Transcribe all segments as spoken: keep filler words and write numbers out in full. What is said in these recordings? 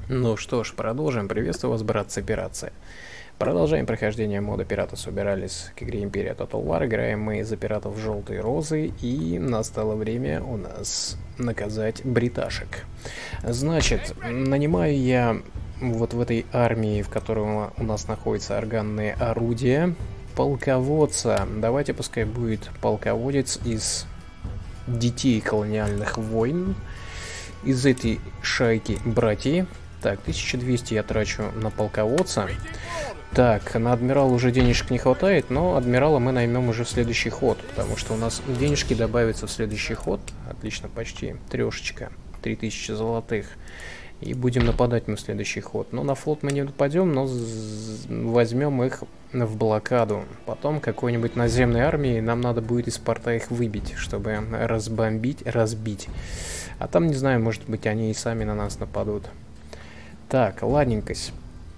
Ну что ж, продолжим. Приветствую вас, братцы-пиратцы. Продолжаем прохождение мода Пираты собирались к игре Империя Total War. Играем мы за пиратов Желтые Розы, и настало время у нас наказать бриташек. Значит, нанимаю я вот в этой армии, в которой у нас находятся органные орудия, полководца. Давайте пускай будет полководец из детей колониальных войн, из этой шайки братьев. Так, тысяча двести я трачу на полководца. Так, на адмирала уже денежек не хватает, но адмирала мы наймем уже в следующий ход, потому что у нас денежки добавятся в следующий ход. Отлично, почти трешечка, три тысячи золотых. И будем нападать мы в следующий ход. Но на флот мы не нападем, но возьмем их в блокаду. Потом какой-нибудь наземной армии нам надо будет из порта их выбить, чтобы разбомбить, разбить. А там, не знаю, может быть, они и сами на нас нападут. Так, ладненькость.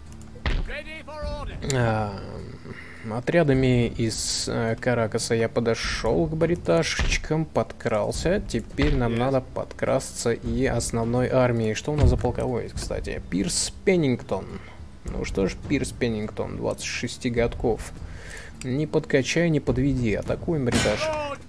А, отрядами из э, Каракаса я подошел к бриташечкам, подкрался. Теперь нам надо подкрасться и основной армии. Что у нас за полководец, кстати? Пирс Пеннингтон. Ну что ж, Пирс Пеннингтон, двадцать шесть годков. Не подкачай, не подведи. Атакуем, бриташ.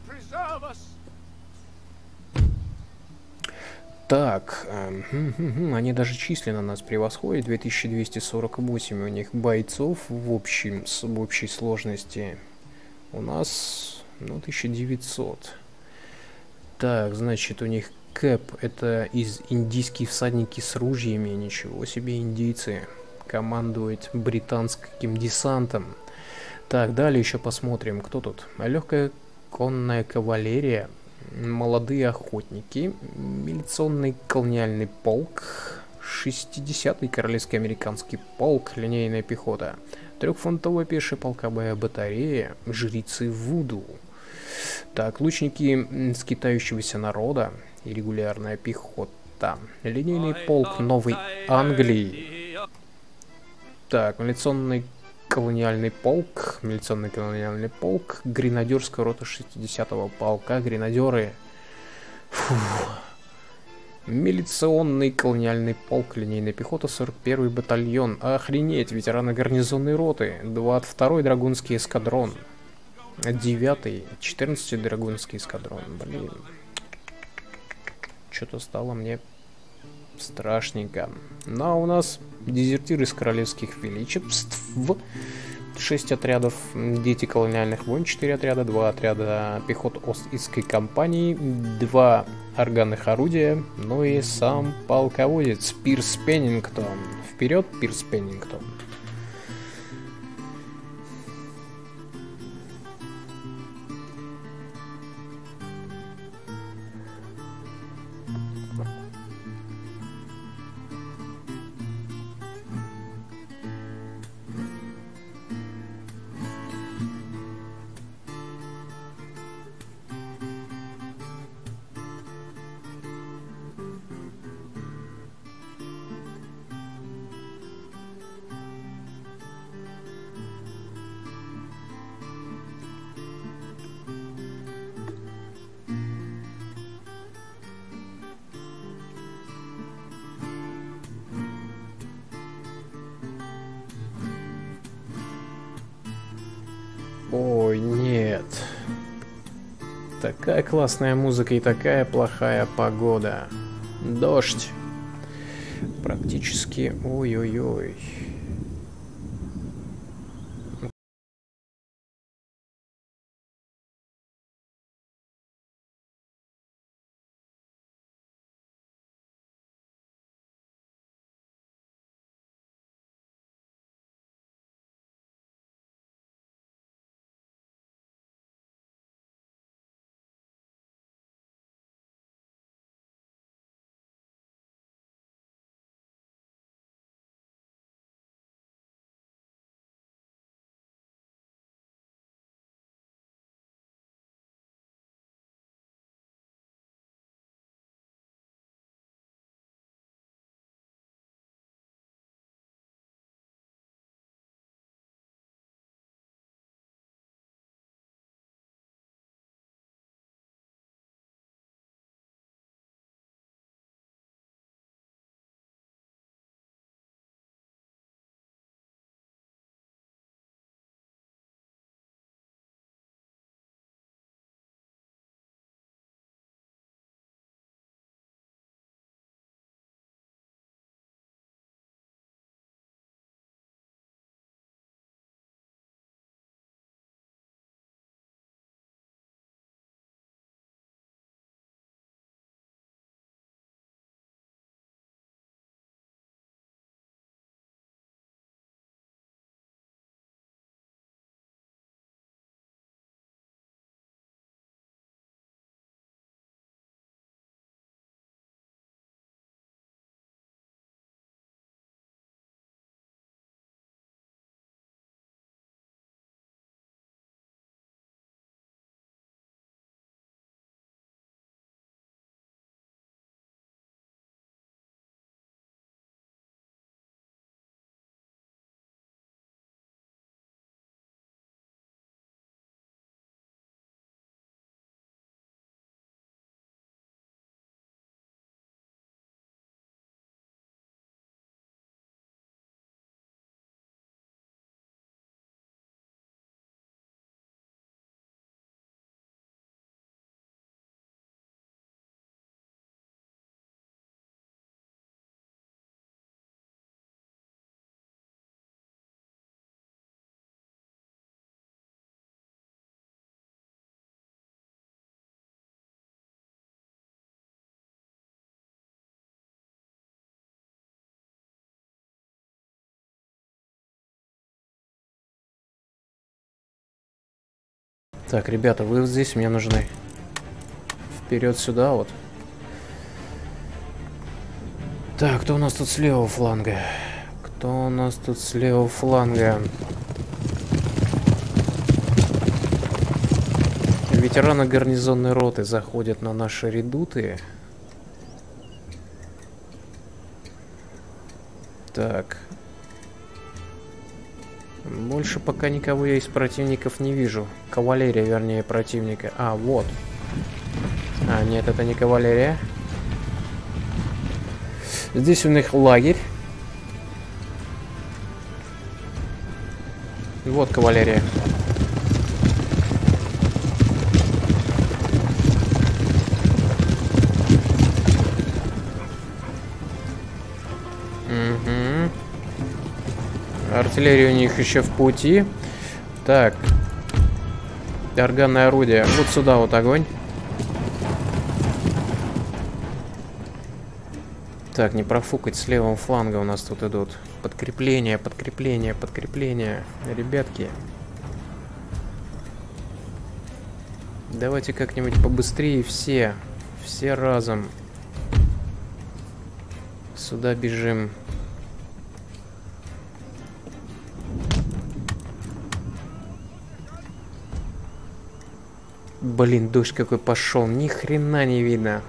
Так, э, они даже численно нас превосходят, две тысячи двести сорок восемь у них бойцов в, общем, в общей сложности. У нас, ну, тысяча девятьсот. Так, значит, у них кэп, это из индийские всадники с ружьями, ничего себе индийцы. Командует британским десантом. Так, далее еще посмотрим, кто тут. Легкая конная кавалерия. Молодые охотники, милиционный колониальный полк, шестидесятый королевский американский полк, линейная пехота, трехфунтовая пешая полковая батарея, жрицы Вуду. Так, лучники скитающегося народа и регулярная пехота, линейный полк Новой Англии. Так, милиционный колониальный полк, милиционный колониальный полк, гренадерская рота шестидесятого полка, гренадеры. Фу. Милиционный колониальный полк, линейная пехота, сорок первый батальон. Охренеть, ветераны гарнизонной роты, двадцать второй драгунский эскадрон, девятый, четырнадцатый драгунский эскадрон. Блин, что-то стало мне страшненько. Ну а у нас дезертиры из королевских величеств, шесть отрядов, дети колониальных войн, четыре отряда, два отряда пехот Ост-Индской компании, два органных орудия, ну и сам полководец Пирс Пеннингтон. Вперед, Пирс Пеннингтон. Ой, нет. Такая классная музыка и такая плохая погода. Дождь. Практически... Ой-ой-ой. Так, ребята, вы вот здесь мне нужны. Вперед сюда вот. Так, кто у нас тут с левого фланга? Кто у нас тут с левого фланга? Ветераны гарнизонной роты заходят на наши редуты. Так. Больше пока никого я из противников не вижу. Кавалерия, вернее, противника. А, вот. А, нет, это не кавалерия. Здесь у них лагерь. Вот кавалерия. Угу. Артиллерия у них еще в пути. Так. Органное орудие. Вот сюда вот огонь. Так, не профукать, с левого фланга у нас тут идут. Подкрепление, подкрепление, подкрепление. Ребятки. Давайте как-нибудь побыстрее все. Все разом. Сюда бежим. Блин, дождь какой пошел. Ни хрена не видно.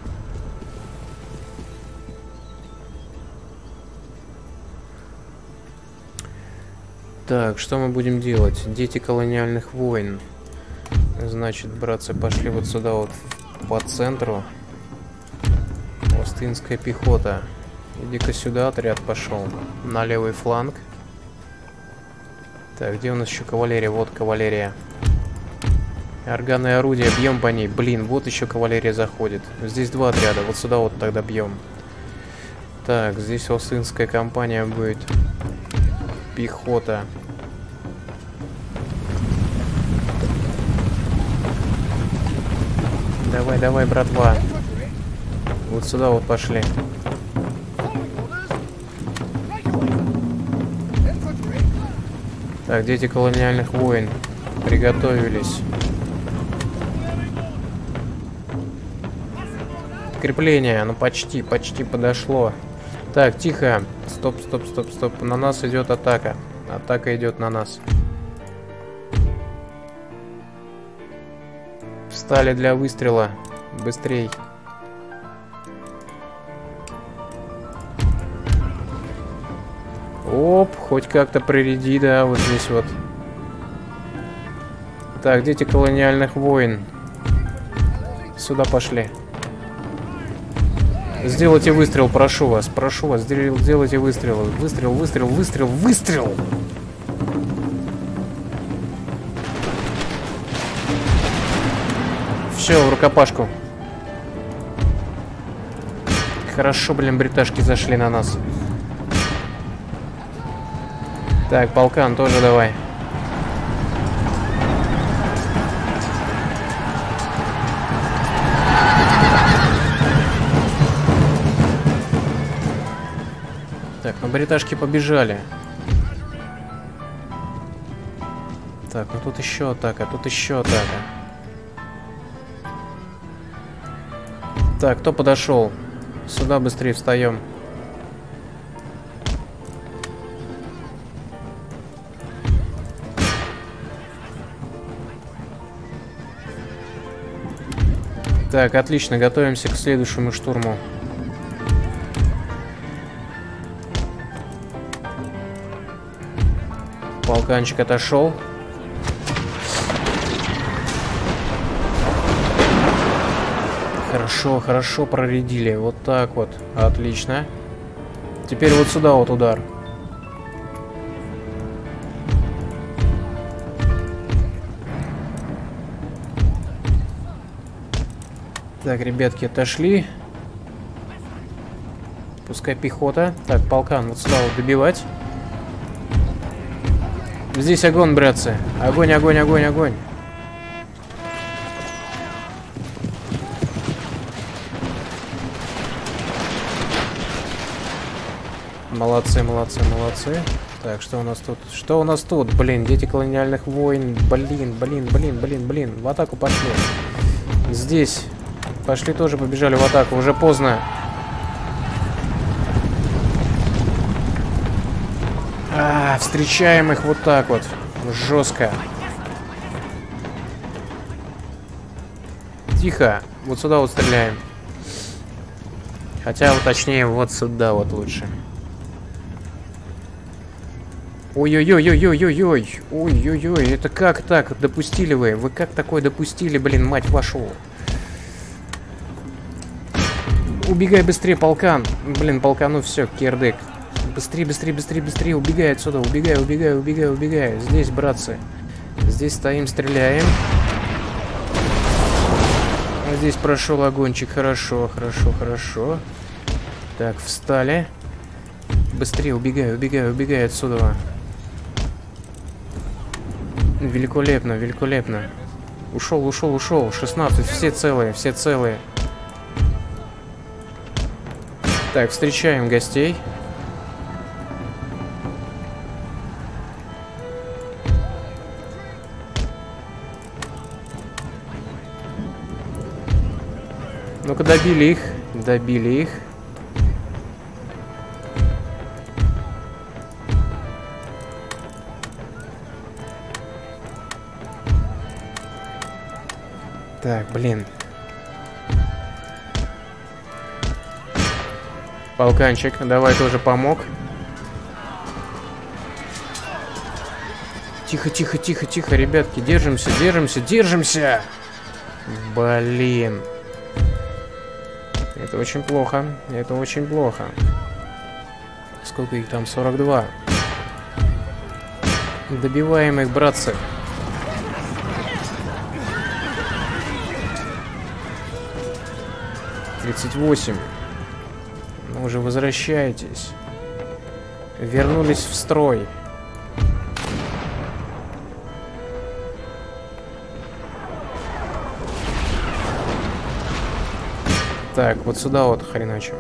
Так, что мы будем делать? Дети колониальных войн. Значит, братцы, пошли вот сюда вот по центру. Остинская пехота. Иди-ка сюда, отряд пошел. На левый фланг. Так, где у нас еще кавалерия? Вот кавалерия. Органное орудие, бьем по ней. Блин, вот еще кавалерия заходит. Здесь два отряда, вот сюда вот тогда бьем. Так, здесь Остинская компания будет. Пехота. Давай, давай, братва. Вот сюда вот пошли. Так, дети колониальных войн. Приготовились. Крепление, ну почти, почти подошло. Так, тихо. Стоп, стоп, стоп, стоп. На нас идет атака. Атака идет на нас. Встали для выстрела. Быстрей. Оп, хоть как-то приреди, да, вот здесь вот. Так, дети колониальных войн. Сюда пошли. Сделайте выстрел, прошу вас, прошу вас, сделайте выстрел. Выстрел, выстрел, выстрел, выстрел! Все, в рукопашку. Хорошо, блин, бриташки зашли на нас. Так, полкан тоже давай. Так, ну бриташки побежали. Так, ну тут еще атака, тут еще атака. Так, кто подошел? Сюда быстрее встаем. Так, отлично, готовимся к следующему штурму. Полканчик отошел. Хорошо, хорошо проредили. Вот так вот. Отлично. Теперь вот сюда вот удар. Так, ребятки, отошли. Пускай пехота. Так, полкан вот сюда вот добивать. Здесь огонь, братцы. Огонь, огонь, огонь, огонь. Молодцы, молодцы, молодцы. Так, что у нас тут? Что у нас тут? Блин, дети колониальных войн. Блин, блин, блин, блин, блин. В атаку пошли. Здесь. Пошли тоже, побежали в атаку. Уже поздно. А, встречаем их вот так вот. Жестко. Тихо. Вот сюда вот стреляем. Хотя, вот точнее, вот сюда вот лучше. Ой-ой-ой-ой-ой-ой-ой. Ой-ой-ой. Это как так допустили вы? Вы как такое допустили, блин, мать вашу? Убегай быстрее, полкан. Блин, полкану все, кирдык. Быстрее, быстрее, быстрее, быстрее. Убегай отсюда. Убегай, убегай, убегай, убегай. Здесь, братцы. Здесь стоим, стреляем. Здесь прошел огончик. Хорошо, хорошо, хорошо. Так, встали. Быстрее, убегай, убегай, убегай отсюда. Великолепно, великолепно. Ушел, ушел, ушел. шестнадцать, все целые, все целые. Так, встречаем гостей. Ну-ка, добили их. Добили их. Так, блин. Полканчик, давай тоже помог. Тихо, тихо, тихо, тихо, ребятки, держимся, держимся, держимся. Блин. Это очень плохо, это очень плохо. Сколько их там? сорок два. Добиваем их, братцы. тридцать восемь. Ну уже возвращайтесь. Вернулись в строй. Так, вот сюда вот хреначим.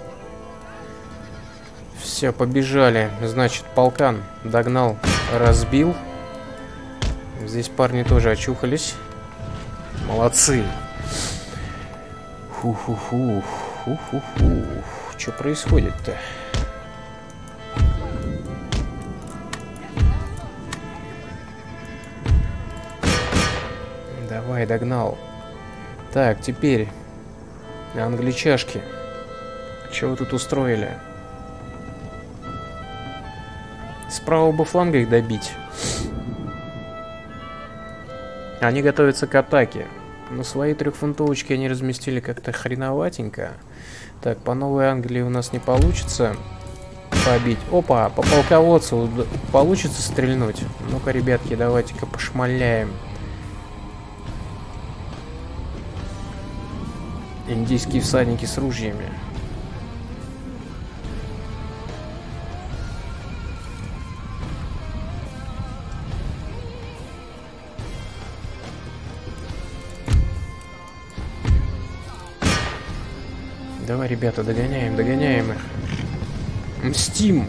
Все, побежали. Значит, полкан догнал, разбил. Здесь парни тоже очухались. Молодцы. Фу-фу-фу. Фу-фу-фу. Что происходит-то? Давай, догнал. Так, теперь англичашки. Что вы тут устроили? С правого фланга их добить. Они готовятся к атаке. Но свои трехфунтовочки они разместили как-то хреноватенько. Так, по Новой Англии у нас не получится побить. Опа, по полководцу получится стрельнуть. Ну-ка, ребятки, давайте-ка пошмаляем. Индийские всадники с ружьями. Давай, ребята, догоняем, догоняем их. Мстим.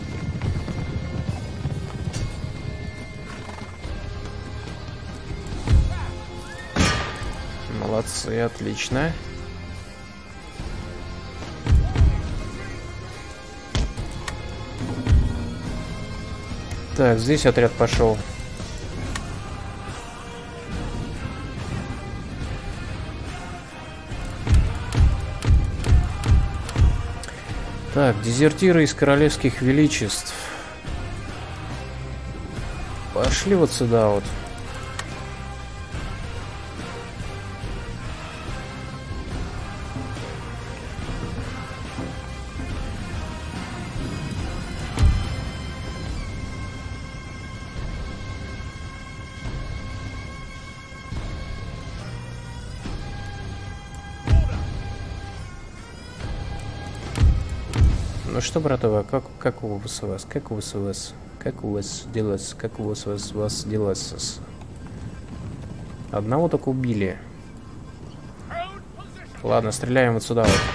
Молодцы, отлично. Так, здесь отряд пошел. Так, дезертиры из королевских величеств. Пошли вот сюда вот. Ну что, братова, как, как у вас, у вас, как у вас, у вас, как у вас дела, как у вас, у вас, у вас дела с... Одного только убили. Ладно, стреляем вот сюда вот.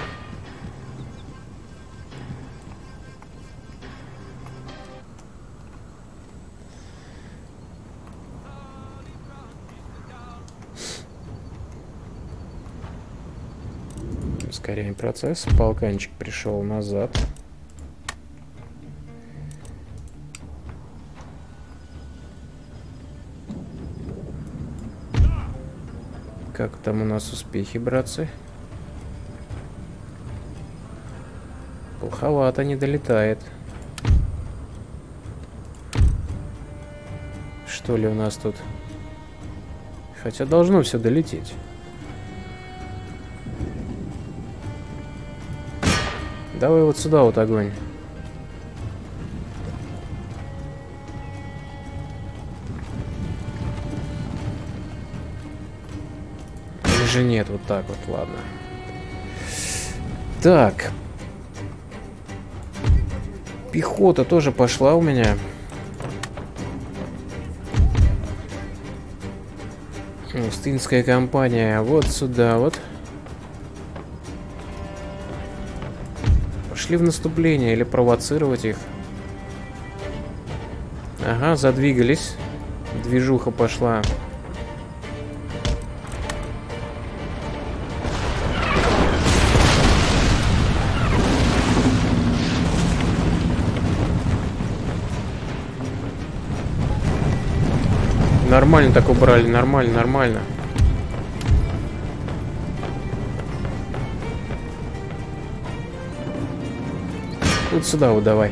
Ускоряем процесс. Полканчик пришел назад. Как там у нас успехи, братцы? Плоховато, не долетает. Что ли у нас тут? Хотя должно все долететь. Давай вот сюда вот огонь. Или же нет, вот так вот, ладно. Так. Пехота тоже пошла у меня. Остинская компания. Вот сюда вот. Пошли в наступление или провоцировать их. Ага, задвигались. Движуха пошла. Нормально так убрали, нормально, нормально. Вот сюда вот давай.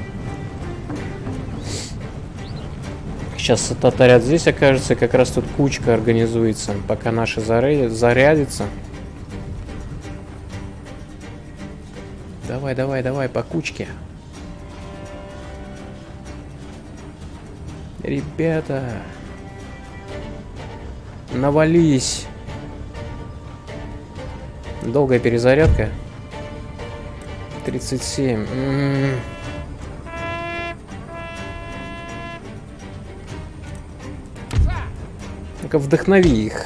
Сейчас этот отряд здесь окажется, как раз тут кучка организуется, пока наши зарядятся. Давай, давай, давай, по кучке. Ребята, навались. Долгая перезарядка. тридцать семь. М-м-м. Ну-ка, вдохнови их.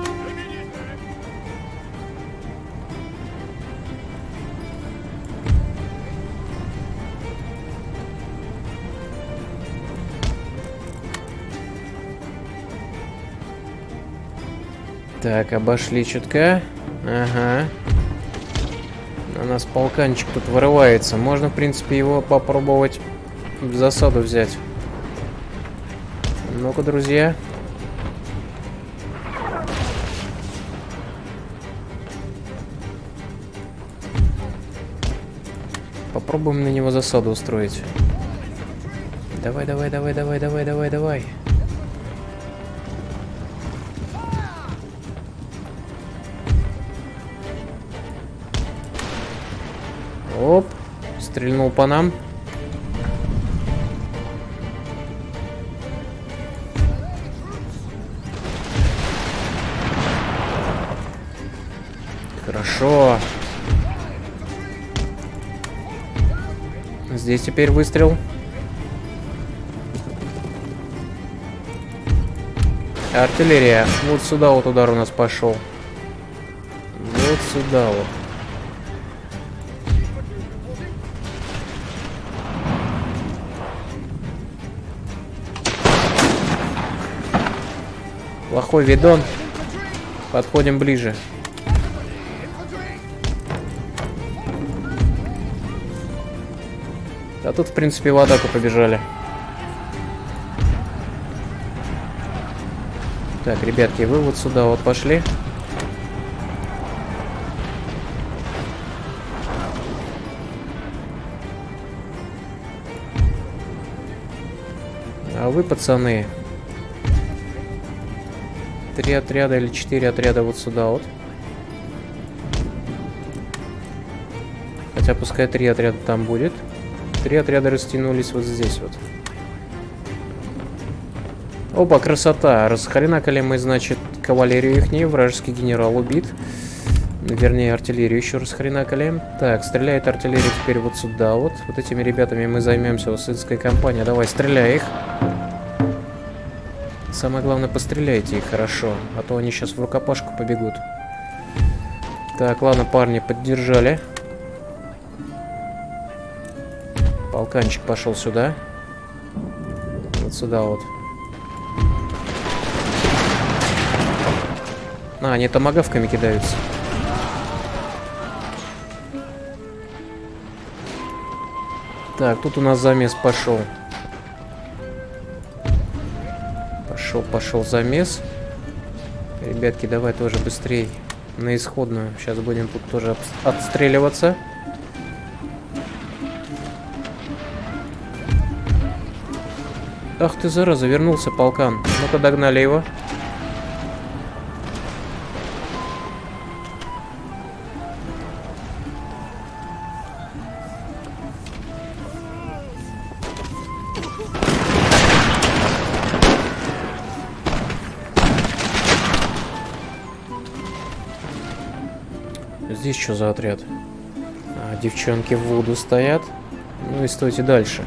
Так, обошли чутка. Ага. У нас полканчик тут вырывается. Можно, в принципе, его попробовать в засаду взять. Ну-ка, друзья. Попробуем на него засаду устроить. Давай, давай, давай, давай, давай, давай, давай. Оп, стрельнул по нам. Хорошо. Здесь теперь выстрел. Артиллерия. Вот сюда вот удар у нас пошел. Вот сюда вот. Плохой видон. Подходим ближе. А тут, в принципе, в атаку побежали. Так, ребятки, вы вот сюда вот пошли. А вы, пацаны, три отряда или четыре отряда вот сюда вот. Хотя пускай три отряда там будет. Три отряда растянулись вот здесь вот. Опа, красота. Расхренакали мы, значит, кавалерию ихней. Вражеский генерал убит. Вернее, артиллерию еще расхренакали. Так, стреляет артиллерия теперь вот сюда вот. Вот этими ребятами мы займемся. Остинская компания. Давай, стреляй их. Самое главное, постреляйте их хорошо. А то они сейчас в рукопашку побегут. Так, ладно, парни, поддержали. Полканчик пошел сюда. Вот сюда вот. А, они томагавками кидаются. Так, тут у нас замес пошел. Пошел, пошел замес. Ребятки, давай тоже быстрей на исходную. Сейчас будем тут тоже отстреливаться. Ах ты, зараза, вернулся полкан. Ну-ка, догнали его. Здесь что за отряд? А, девчонки в воду стоят. Ну и стойте дальше.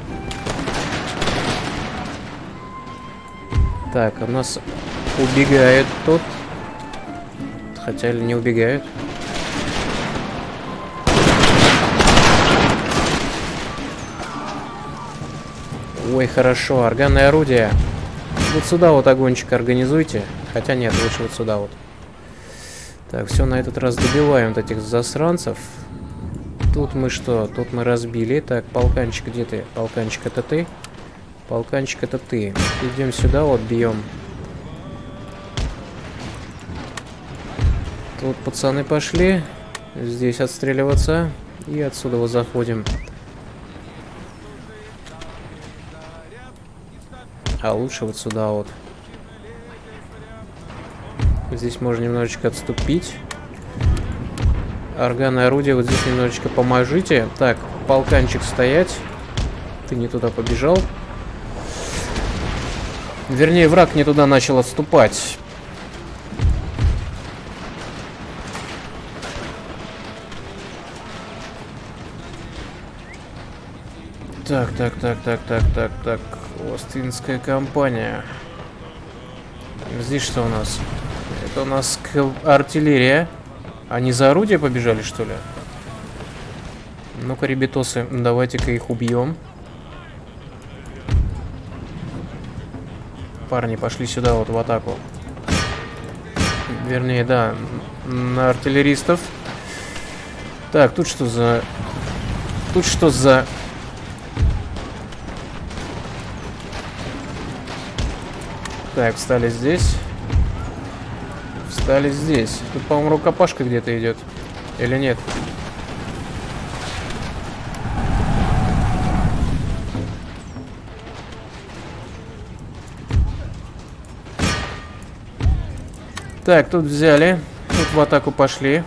Так, у нас убегают тут. Хотя или не убегают. Ой, хорошо, органное орудие. Вот сюда вот огончик организуйте. Хотя нет, лучше вот сюда вот. Так, все, на этот раз добиваем вот этих засранцев. Тут мы что? Тут мы разбили. Так, полканчик, где ты? Полканчик, это ты? Полканчик, это ты. Идем сюда, вот, бьем. Тут пацаны пошли. Здесь отстреливаться. И отсюда вот заходим. А лучше вот сюда вот. Здесь можно немножечко отступить. Органное орудие, вот здесь немножечко поможите. Так, полканчик стоять. Ты не туда побежал. Вернее, враг не туда начал отступать. Так, так, так, так, так, так, так. Остинская компания. Здесь что у нас? Это у нас артиллерия. Они за орудие побежали, что ли? Ну-ка, ребятосы, давайте-ка их убьем. Парни, пошли сюда, вот в атаку. Вернее, да, на артиллеристов. Так, тут что за... Тут что за... Так, встали здесь. Встали здесь. Тут, по-моему, рукопашка где-то идет. Или нет? Так, тут взяли. Тут в атаку пошли.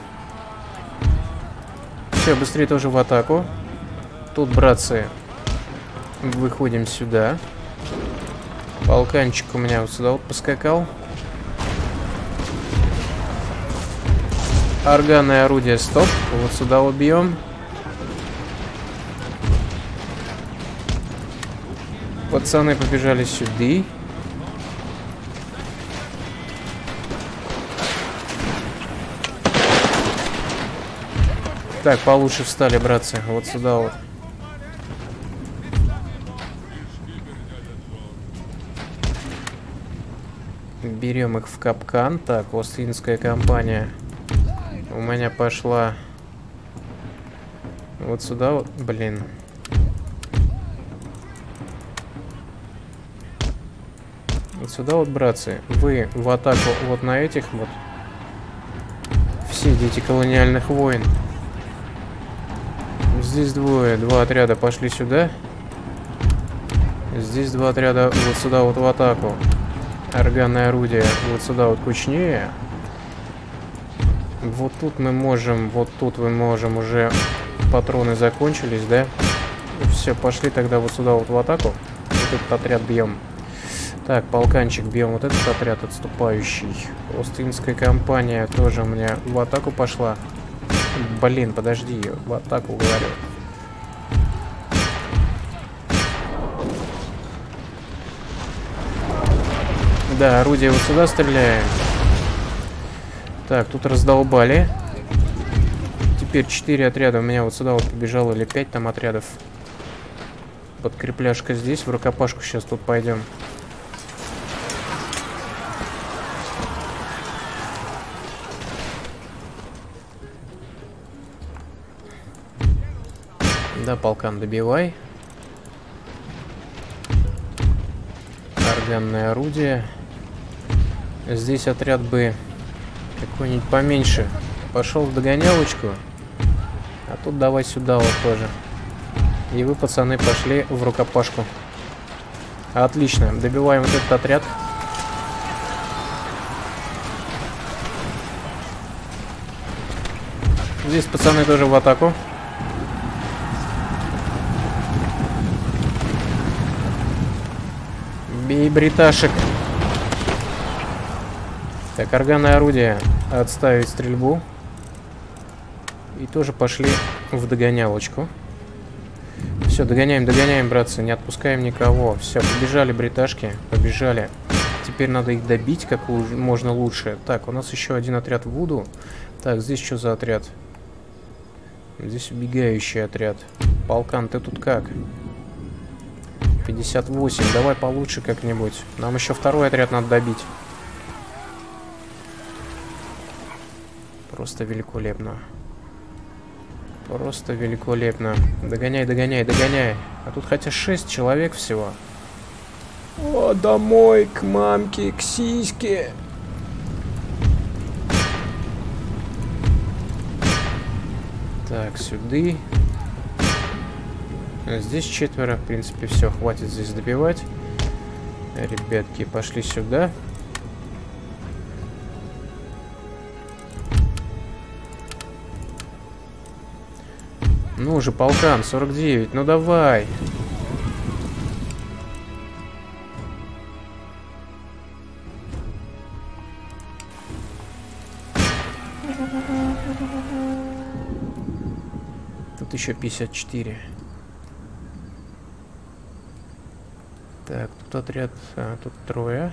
Все, быстрее тоже в атаку. Тут, братцы, выходим сюда. Полканчик у меня вот сюда вот поскакал. Органное орудие, стоп. Вот сюда убьем. Пацаны побежали сюда. Так, получше встали, братцы. Вот сюда вот. Берем их в капкан. Так, Остинская компания. У меня пошла вот сюда вот. Блин. Вот сюда вот, братцы. Вы в атаку вот на этих вот. Все дети колониальных войн. Здесь двое. Два отряда пошли сюда. Здесь два отряда вот сюда вот в атаку. Органное орудие вот сюда вот кучнее. Вот тут мы можем, вот тут мы можем уже, патроны закончились, да? Все, пошли тогда вот сюда вот в атаку. Вот этот отряд бьем. Так, полканчик бьем вот этот отряд отступающий. Остинская компания тоже у меня в атаку пошла. Блин, подожди, в атаку говорю. Да, орудие вот сюда стреляем. Так, тут раздолбали. Теперь четыре отряда у меня вот сюда вот побежало, или пять там отрядов. Подкрепляшка здесь, в рукопашку сейчас тут пойдем. Да, полкан, добивай. Органное орудие. Здесь отряд бы какой-нибудь поменьше пошел в догонялочку. А тут давай сюда вот тоже. И вы, пацаны, пошли в рукопашку. Отлично. Добиваем вот этот отряд. Здесь пацаны тоже в атаку. Бей бриташек. Так, органное орудие. Отставить стрельбу. И тоже пошли в догонялочку. Все, догоняем, догоняем, братцы. Не отпускаем никого. Все, побежали бриташки. Побежали. Теперь надо их добить как можно лучше. Так, у нас еще один отряд Вуду. Так, здесь что за отряд? Здесь убегающий отряд. Полкан, ты тут как? пятьдесят восемь. Давай получше как-нибудь. Нам еще второй отряд надо добить. Просто великолепно. Просто великолепно. Догоняй, догоняй, догоняй. А тут хотя шесть человек всего. О, домой, к мамке, к сиське. Так, сюда. Здесь четверо, в принципе, все, хватит здесь добивать. Ребятки, пошли сюда. Ну же, полкан, сорок девять, ну давай. Тут еще пятьдесят четыре. Так, тут отряд, а, тут трое.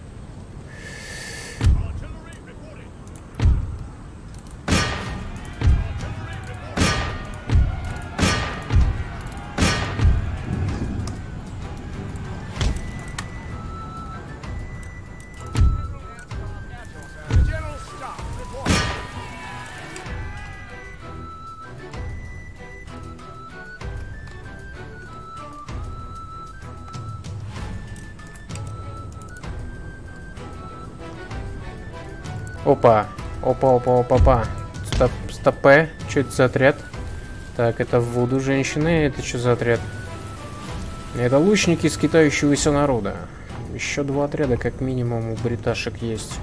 Опа, опа, опа, опа, опа. Стоп, стопе. Что это за отряд? Так, это Вуду женщины. Это что за отряд? Это лучники скитающегося народа. Еще два отряда, как минимум, у бриташек есть.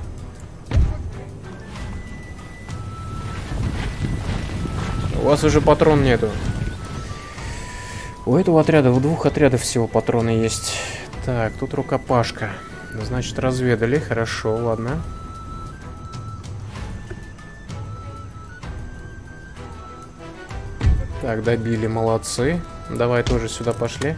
У вас уже патрон нету. У этого отряда, у двух отрядов всего патроны есть. Так, тут рукопашка. Значит, разведали. Хорошо, ладно. Так, добили, молодцы. Давай тоже сюда пошли.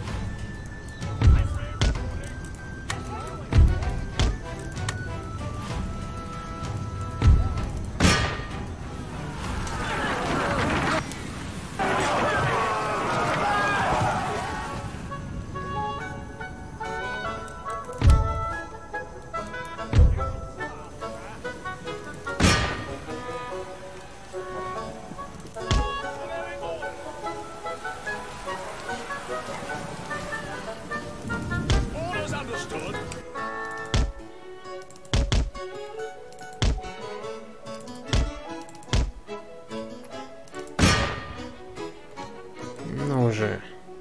Ну уже.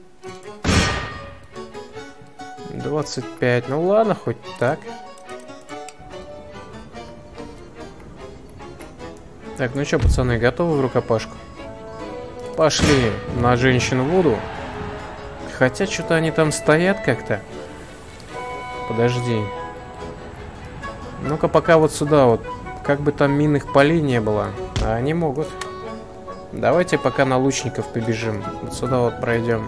двадцать пять. Ну ладно, хоть так. Так, ну что, пацаны, готовы в рукопашку? Пошли на женщину Вуду. Хотя что-то они там стоят как-то. Подожди. Ну-ка пока вот сюда вот. Как бы там минных полей не было. А они могут. Давайте пока на лучников побежим. Вот сюда вот пройдем.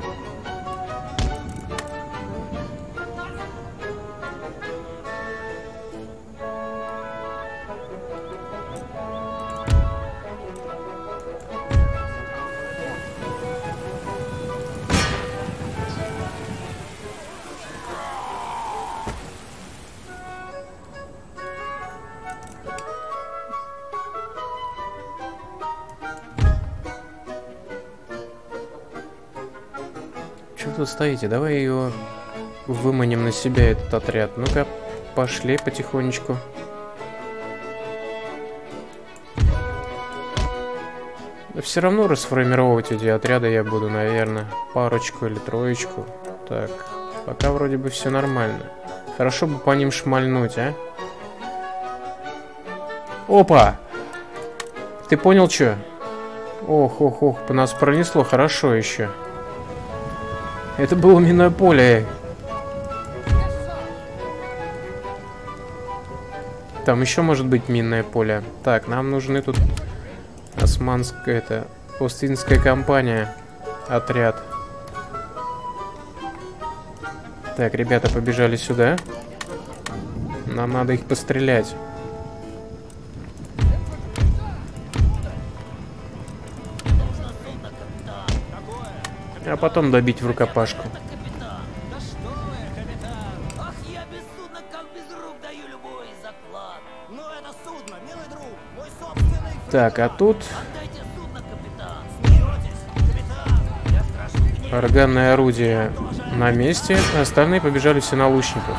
Чего вы тут стоите? Давай ее выманим на себя, этот отряд. Ну-ка, пошли потихонечку. Все равно расформировать эти отряды я буду, наверное, парочку или троечку. Так, пока вроде бы все нормально. Хорошо бы по ним шмальнуть, а? Опа! Ты понял, что? Ох, ох, ох, по нас пронесло хорошо еще. Это было минное поле. Там еще может быть минное поле. Так, нам нужны тут османская, это, Остинская компания. Отряд. Так, ребята побежали сюда. Нам надо их пострелять. А потом добить в рукопашку. Так, а тут органное орудие на месте, остальные побежали все на лучников.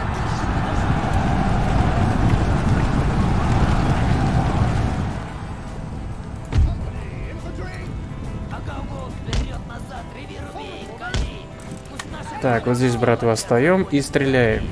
Так, вот здесь, брат, восстаем и стреляем.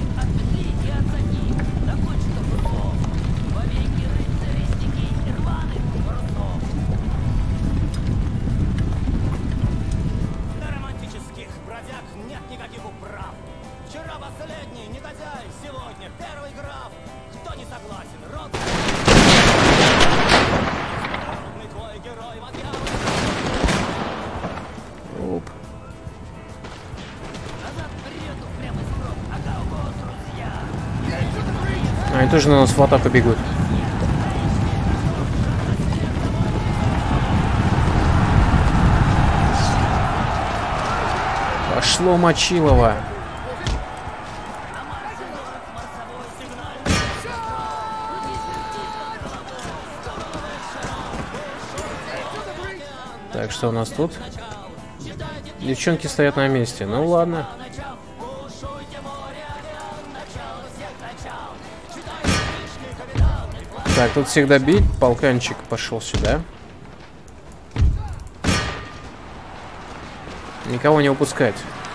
Они тоже на нас в атаку бегут. Пошло Мочилово. Так, что у нас тут? Девчонки стоят на месте. Ну ладно. Так, тут всегда бить. Полканчик пошел сюда. Никого не упускать.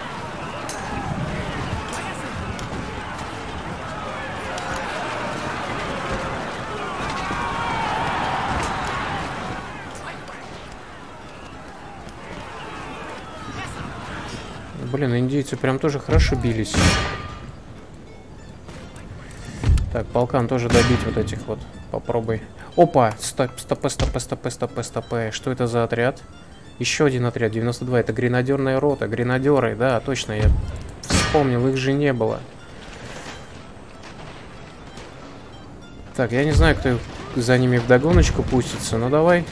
Блин, индейцы прям тоже хорошо бились. Так, полкан тоже добить вот этих вот. Попробуй. Опа! Стоп, стоп, стоп, стоп, стоп, стоп. Что это за отряд? Еще один отряд, девяносто два. Это гренадерная рота. Гренадеры, да, точно, я вспомнил, их же не было. Так, я не знаю, кто за ними вдогоночку пустится, но давай.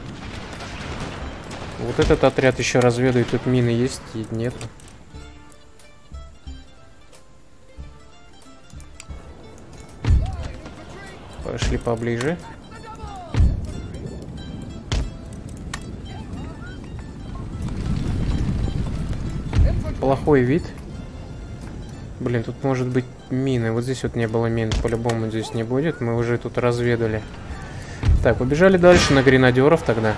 Вот этот отряд еще разведает, тут мины есть, нет. Пошли поближе. Плохой вид. Блин, тут может быть мины. Вот здесь вот не было мин. По-любому здесь не будет. Мы уже тут разведали. Так, побежали дальше на гренадеров тогда.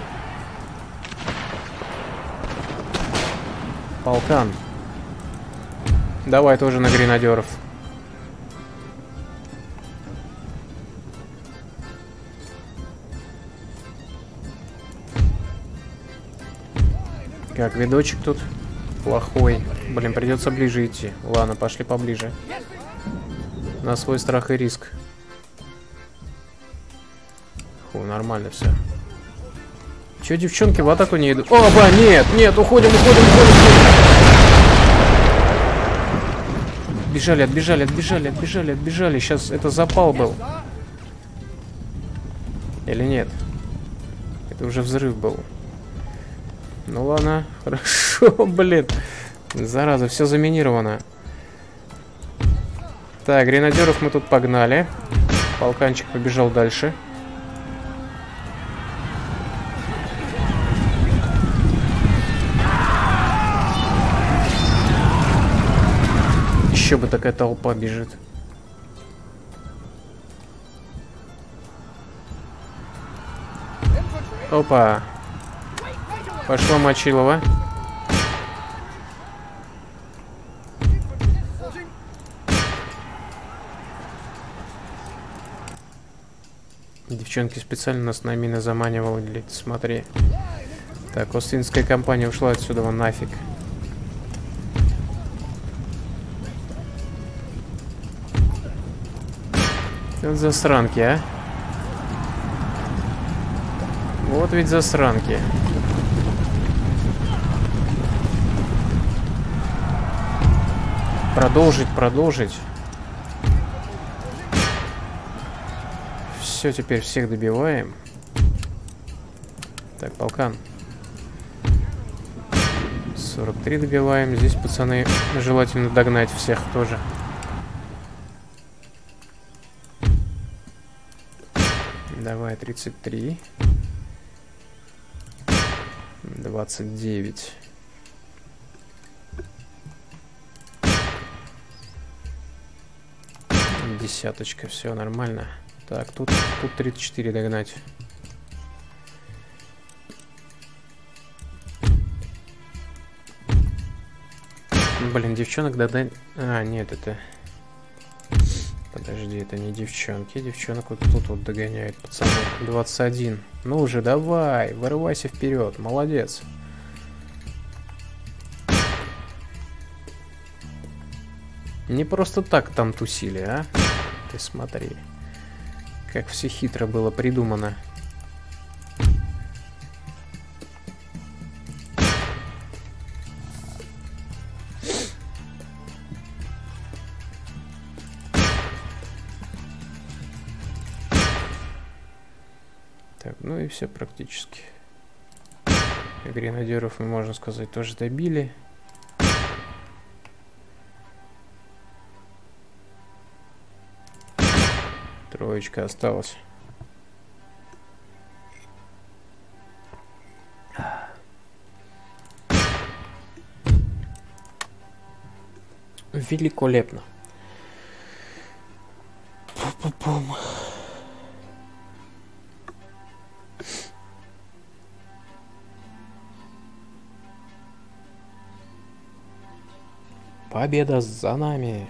Полкан. Давай тоже на гренадеров. Как, видочек тут плохой. Блин, придется ближе идти. Ладно, пошли поближе. На свой страх и риск. Фу, нормально все. Че, девчонки в атаку не идут? Опа, нет, нет, уходим, уходим, уходим. Бежали, отбежали, отбежали, отбежали, отбежали. Сейчас это запал был. Или нет? Это уже взрыв был. Ну ладно, хорошо, блин. Зараза, все заминировано. Так, гренадеров мы тут погнали. Полканчик побежал дальше. Еще бы такая толпа бежит. Опа. Пошла Мочилова. Девчонки специально нас на мины заманивали, смотри. Так, Остинская компания ушла отсюда, вон нафиг. Вот засранки, а. Вот ведь засранки. Продолжить, продолжить. Все, теперь всех добиваем. Так, полкан. сорок три добиваем. Здесь, пацаны, желательно догнать всех тоже. Давай, тридцать три. двадцать девять. Десяточка, все нормально. Так, тут, тут тридцать четыре догнать. Блин, девчонок догнать... А, нет, это... Подожди, это не девчонки. Девчонок вот тут вот догоняют, пацаны. двадцать один. Ну уже, давай, вырывайся вперед. Молодец. Не просто так там тусили, а? Ты смотри. Как все хитро было придумано. Так, ну и все практически. Гренадеров мы, можно сказать, тоже добили. Троечка осталась. Великолепно. Пу-пу-пум. Победа за нами.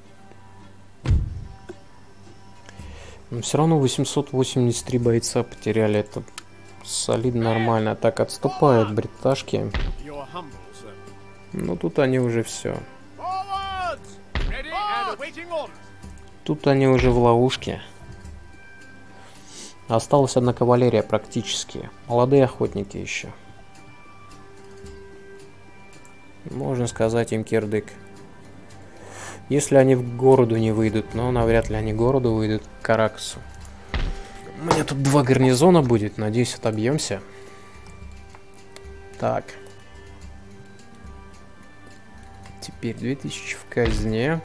Но все равно восемьсот восемьдесят три бойца потеряли. Это солидно, нормально. Так, отступают бриташки. Ну тут они уже все. Тут они уже в ловушке. Осталась одна кавалерия практически. Молодые охотники еще. Можно сказать им кирдык. Если они в городу не выйдут, но навряд ли они к городу выйдут, к Караксу. У меня тут два гарнизона будет, надеюсь, отобьемся. Так. Теперь две тысячи в казне.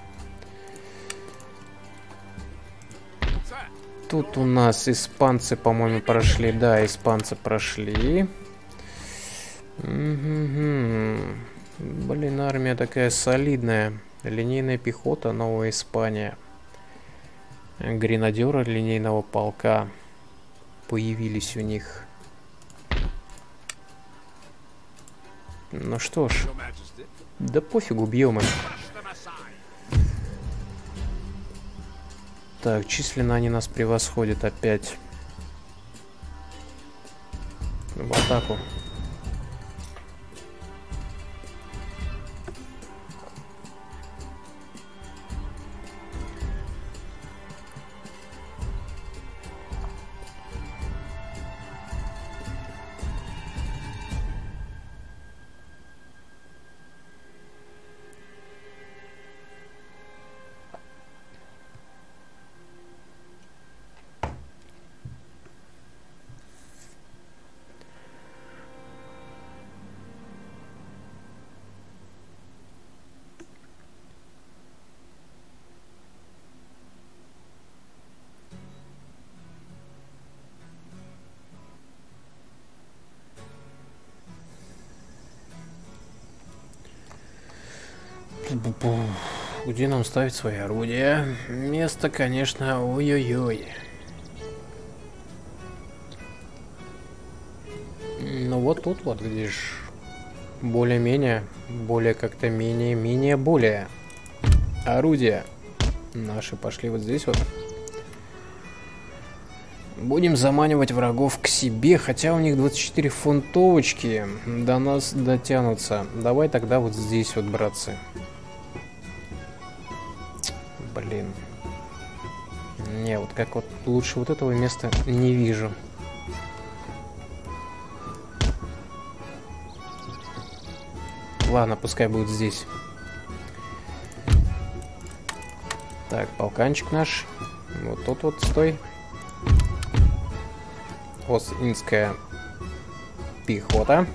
Тут у нас испанцы, по-моему, прошли. Да, испанцы прошли. Угу. Блин, армия такая солидная. Линейная пехота, Новая Испания. Гренадеры линейного полка появились у них. Ну что ж. Да пофигу, бьем их. Так, численно они нас превосходят опять. В атаку. Где нам ставить свои орудия? Место, конечно, ой-ой-ой. Ну вот тут вот, видишь, более-менее, более как-то менее-менее более. Орудия наши пошли вот здесь вот. Будем заманивать врагов к себе, хотя у них двадцать четыре фунтовочки до нас дотянутся. Давай тогда вот здесь вот, братцы. Блин. Не, вот как вот лучше вот этого места не вижу. Ладно, пускай будет здесь. Так, полканчик наш. Вот тут вот стой. Ост-Индская пехота.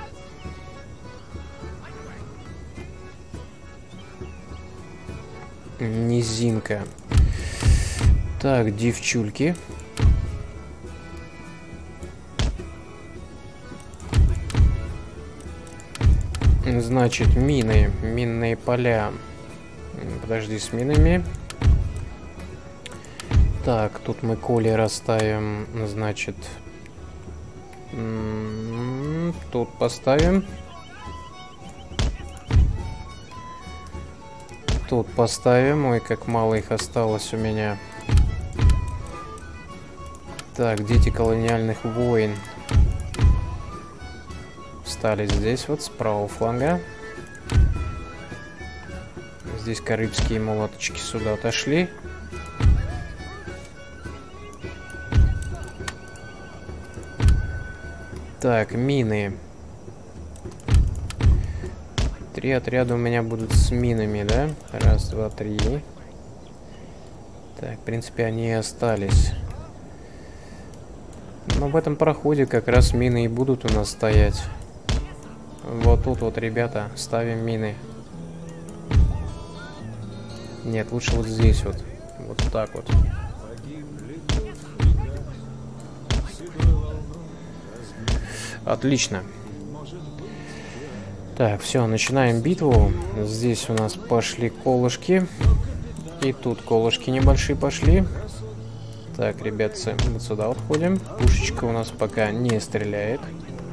Низинка. Так, девчульки. Значит, мины. Минные поля. Подожди, с минами. Так, тут мы коли расставим. Значит, тут поставим. Тут поставим. Ой, как мало их осталось у меня. Так, дети колониальных войн. Встали здесь вот, с правого фланга. Здесь карибские молоточки сюда отошли. Так, мины. Три отряда у меня будут с минами, да? Раз, два, три. Так, в принципе, они и остались. Но в этом проходе как раз мины и будут у нас стоять. Вот тут вот, ребята, ставим мины. Нет, лучше вот здесь вот. Вот так вот. Отлично. Так, все, начинаем битву. Здесь у нас пошли колышки. И тут колышки небольшие пошли. Так, ребятцы, вот сюда вот ходим. Пушечка у нас пока не стреляет.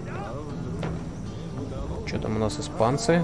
Что там у нас, испанцы?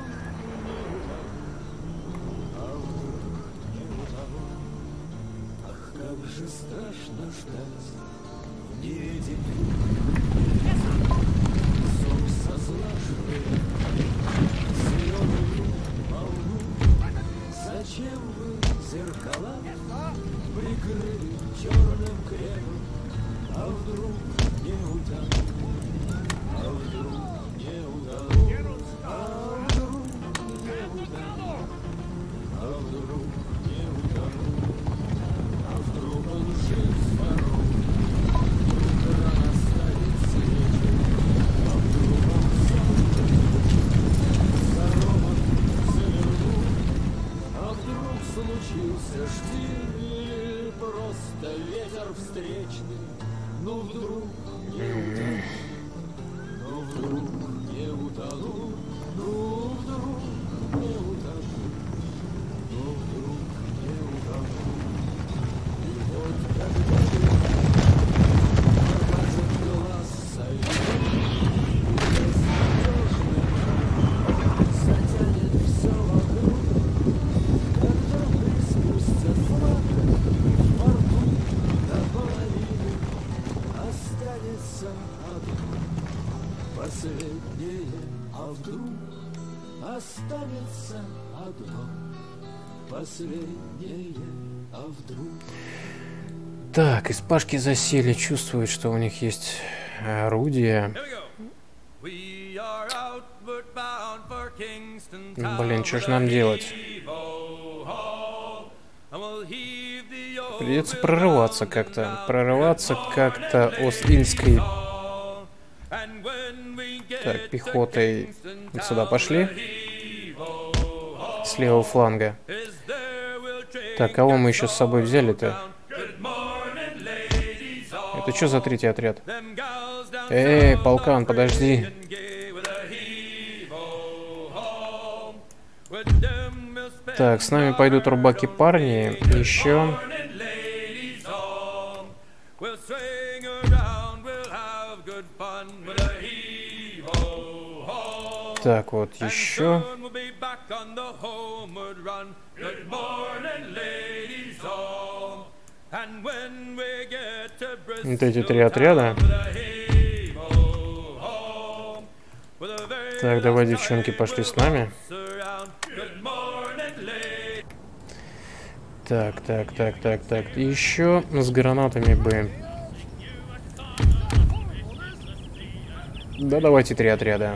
Так, испашки засели, чувствуют, что у них есть орудие. Блин, что ж нам делать? Придется прорываться как-то. Прорываться как-то Ост-Индской. Так, пехотой вот сюда пошли. С левого фланга. Так, кого мы еще с собой взяли-то? Это что за третий отряд? Эй, полкан, подожди. Так, с нами пойдут рубаки парни. Еще. Так, вот еще. Вот эти три отряда. Так, давай, девчонки, пошли с нами. Так, так, так, так, так. И еще с гранатами бы. Да, давайте три отряда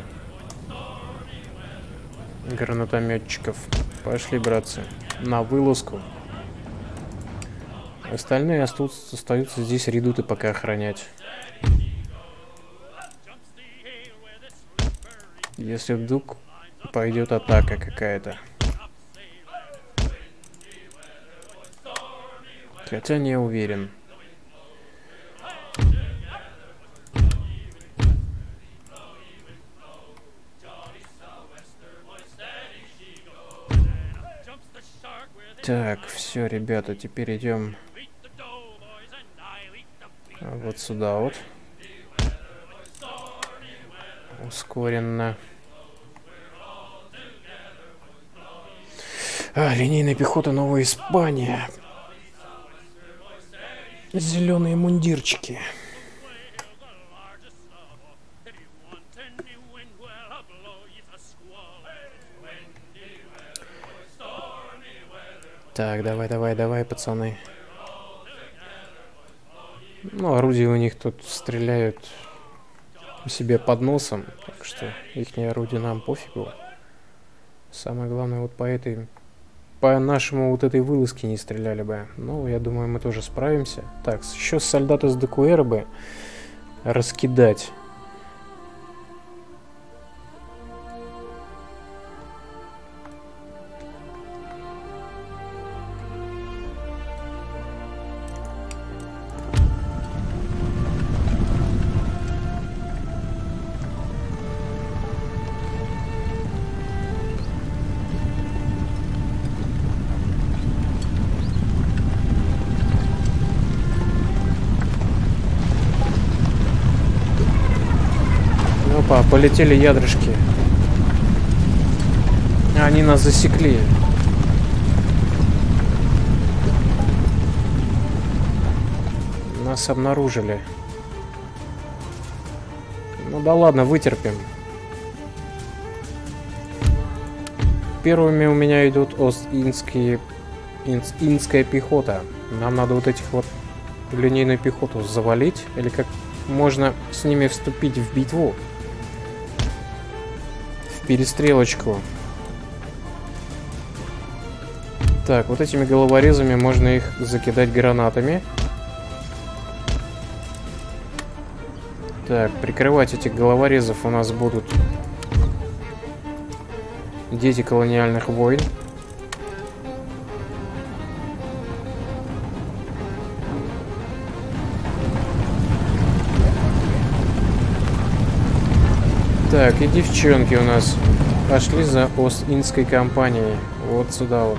гранатометчиков. Пошли, братцы, на вылазку. Остальные остаются, остаются здесь редуты пока охранять. Если вдруг пойдет атака какая-то. Хотя не уверен. Так, все, ребята, теперь идем вот сюда вот. Ускоренно. А, линейная пехота Новая Испания. Зеленые мундирчики. Так, давай, давай, давай, пацаны. Ну, орудия у них тут стреляют себе под носом, так что ихние орудия нам пофигу. Самое главное, вот по этой, по нашему вот этой вылазке не стреляли бы. Ну, я думаю, мы тоже справимся. Так, еще солдаты с ДКР бы раскидать. Опа, полетели ядрышки. Они нас засекли. Нас обнаружили. Ну да ладно, вытерпим. Первыми у меня идут Ост-Индские, Индская пехота. Нам надо вот этих вот линейную пехоту завалить. Или как можно с ними вступить в битву. В перестрелочку. Так, вот этими головорезами можно их закидать гранатами. Так, прикрывать этих головорезов у нас будут дети колониальных войн. Так, и девчонки у нас пошли за Ост-Индской компанией. Вот сюда вот.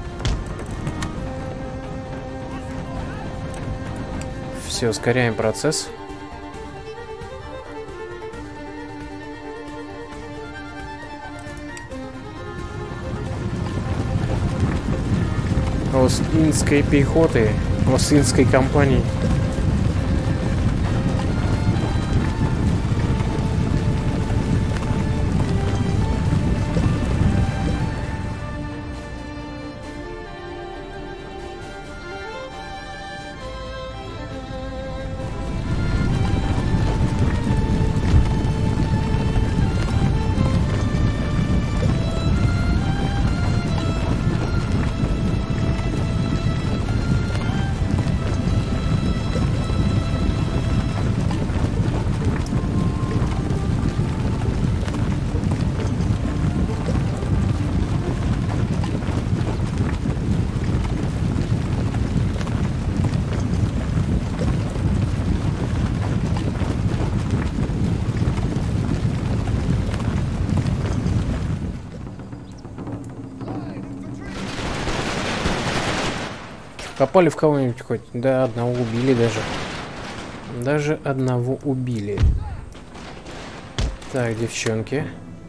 Все, ускоряем процесс. Ост-Индской пехоты, Ост-Индской компании. Попали в кого-нибудь хоть? Да, одного убили даже. Даже одного убили. Так, девчонки.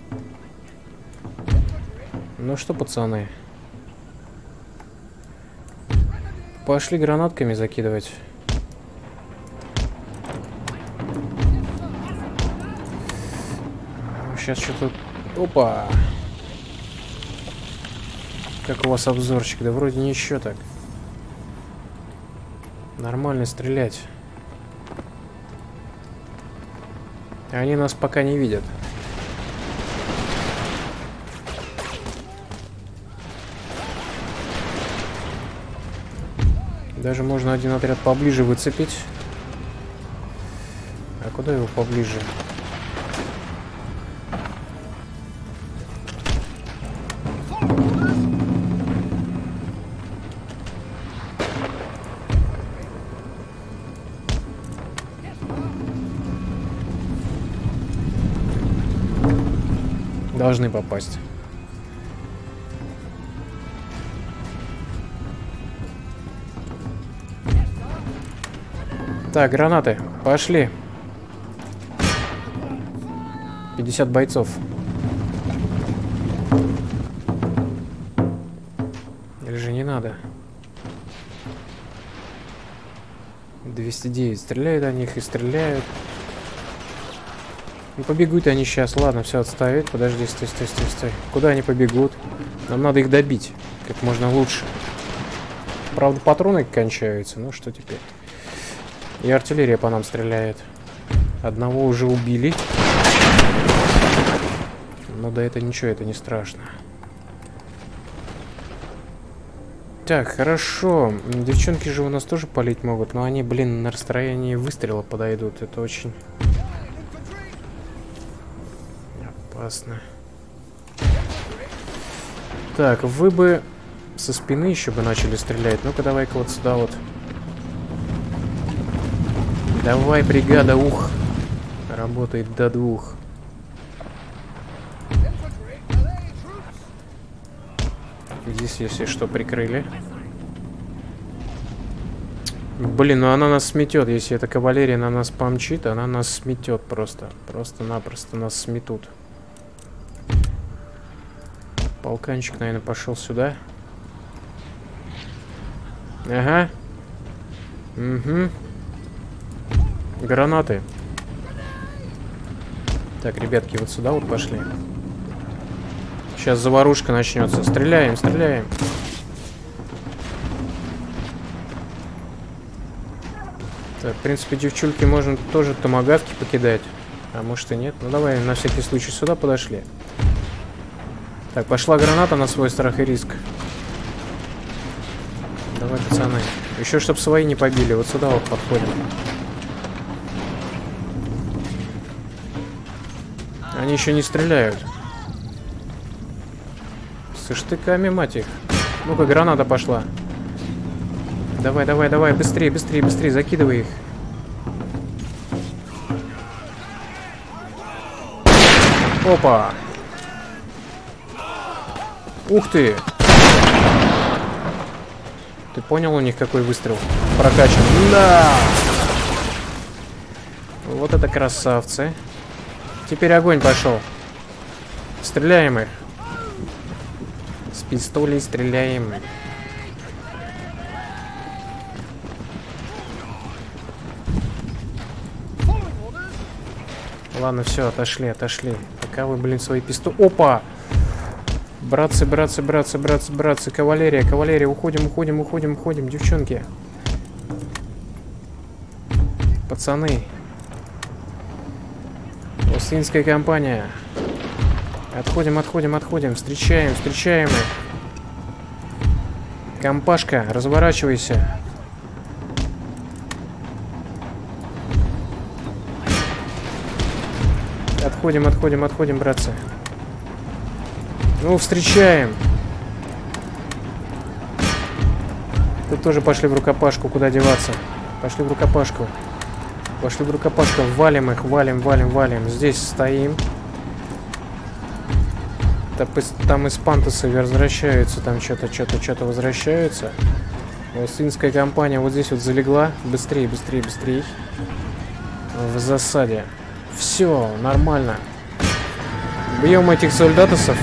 Ну что, пацаны? Пошли гранатками закидывать. Сейчас что-то... Опа! Как у вас обзорчик? Да вроде ничего так. Нормально стрелять. Они нас пока не видят. Даже можно один отряд поближе выцепить. А куда его поближе? Должны попасть. Так, гранаты. Пошли. пятьдесят бойцов. Или же не надо? двести девять. Стреляют о них и стреляют. Ну, побегут они сейчас. Ладно, все отставить. Подожди, стой, стой, стой, стой. Куда они побегут? Нам надо их добить. Как можно лучше. Правда, патроны кончаются. Ну, что теперь? И артиллерия по нам стреляет. Одного уже убили. Но да это ничего, это не страшно. Так, хорошо. Девчонки же у нас тоже палить могут. Но они, блин, на расстоянии выстрела подойдут. Это очень... опасно. Так, вы бы со спины еще бы начали стрелять. Ну-ка, давай-ка вот сюда вот. Давай, бригада, ух. Работает до двух. Здесь, если что, прикрыли. Блин, ну она нас сметет. Если эта кавалерия на нас помчит, она нас сметет просто. Просто-напросто нас сметут. Полканчик, наверное, пошел сюда. Ага. Угу. Гранаты. Так, ребятки, вот сюда вот пошли. Сейчас заварушка начнется. Стреляем, стреляем. Так, в принципе, девчульки можно тоже томагавки покидать. А может и нет. Ну давай, на всякий случай сюда подошли. Так, пошла граната на свой страх и риск. Давай, пацаны. Еще, чтобы свои не побили. Вот сюда вот подходим. Они еще не стреляют. Со штыками, мать их. Ну-ка, граната пошла. Давай, давай, давай. Быстрее, быстрее, быстрее. Закидывай их. Опа. Ух ты! Ты понял, у них какой выстрел прокачан? Да! Вот это красавцы. Теперь огонь пошел. Стреляем их. С пистолей стреляем. Ладно, все, отошли, отошли. Пока вы, блин, свои пистоли... Опа! Братцы, братцы, братцы, братцы, братцы, кавалерия, кавалерия, уходим, уходим, уходим, уходим, девчонки. Пацаны. Остинская компания. Отходим, отходим, отходим, встречаем, встречаем их. Компашка, разворачивайся. Отходим, отходим, отходим, братцы. Ну, встречаем. Тут тоже пошли в рукопашку, куда деваться. Пошли в рукопашку. Пошли в рукопашку, валим их, валим, валим, валим. Здесь стоим. Там из пантоса возвращаются, там что-то, что-то, что-то возвращаются. Остинская компания вот здесь вот залегла. Быстрее, быстрее, быстрее. В засаде. Все, нормально. Бьем этих солдатосов.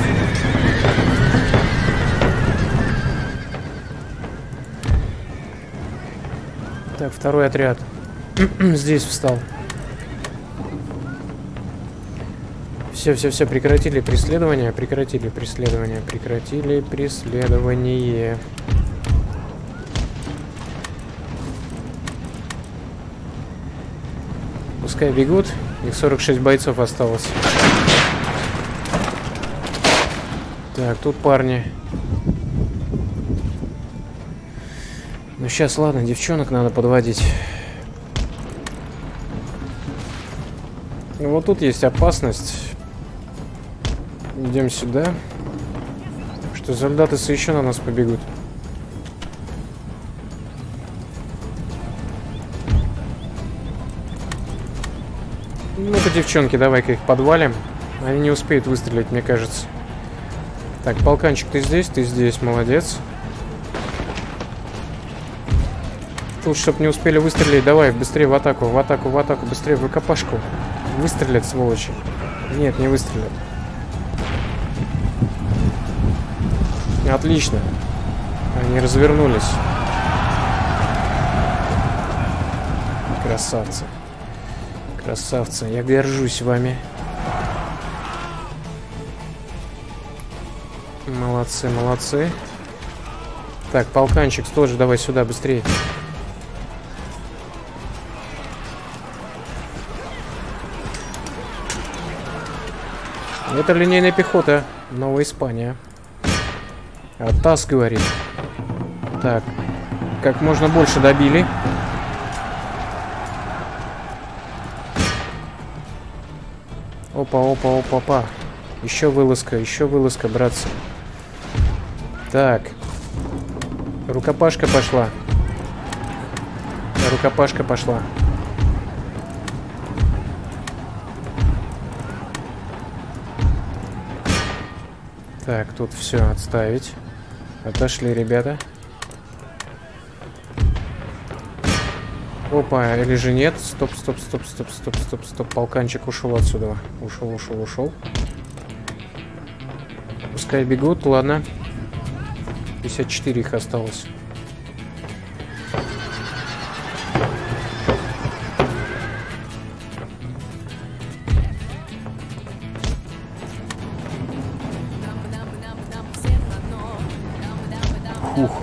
Так, второй отряд. Здесь встал. Все, все, все, прекратили преследование, прекратили преследование, прекратили преследование. Пускай бегут. Их сорок шесть бойцов осталось. Так, тут парни. Ну сейчас, ладно, девчонок надо подводить. Вот тут есть опасность. Идем сюда. Что солдаты еще на нас побегут. Ну-ка, девчонки, давай-ка их подвалим. Они не успеют выстрелить, мне кажется. Так, полканчик, ты здесь? Ты здесь, молодец. Тут, чтоб не успели выстрелить, давай, быстрее в атаку, в атаку, в атаку, быстрее в рукопашку. Выстрелят, сволочи. Нет, не выстрелят. Отлично. Они развернулись. Красавцы. Красавцы. Я горжусь вами. Молодцы, молодцы. Так, полканчик тоже давай сюда, быстрее. Это линейная пехота. Новая Испания. А ТАСС говорит. Так. Как можно больше добили. Опа, опа, опа, опа. Еще вылазка, еще вылазка, братцы. Так. Рукопашка пошла. Рукопашка пошла. Так, тут все отставить. Отошли, ребята. Опа, или же нет? Стоп, стоп, стоп, стоп, стоп, стоп, стоп. Полканчик ушел отсюда. Ушел, ушел, ушел. Пускай бегут, ладно. пятьдесят четыре их осталось. Ух.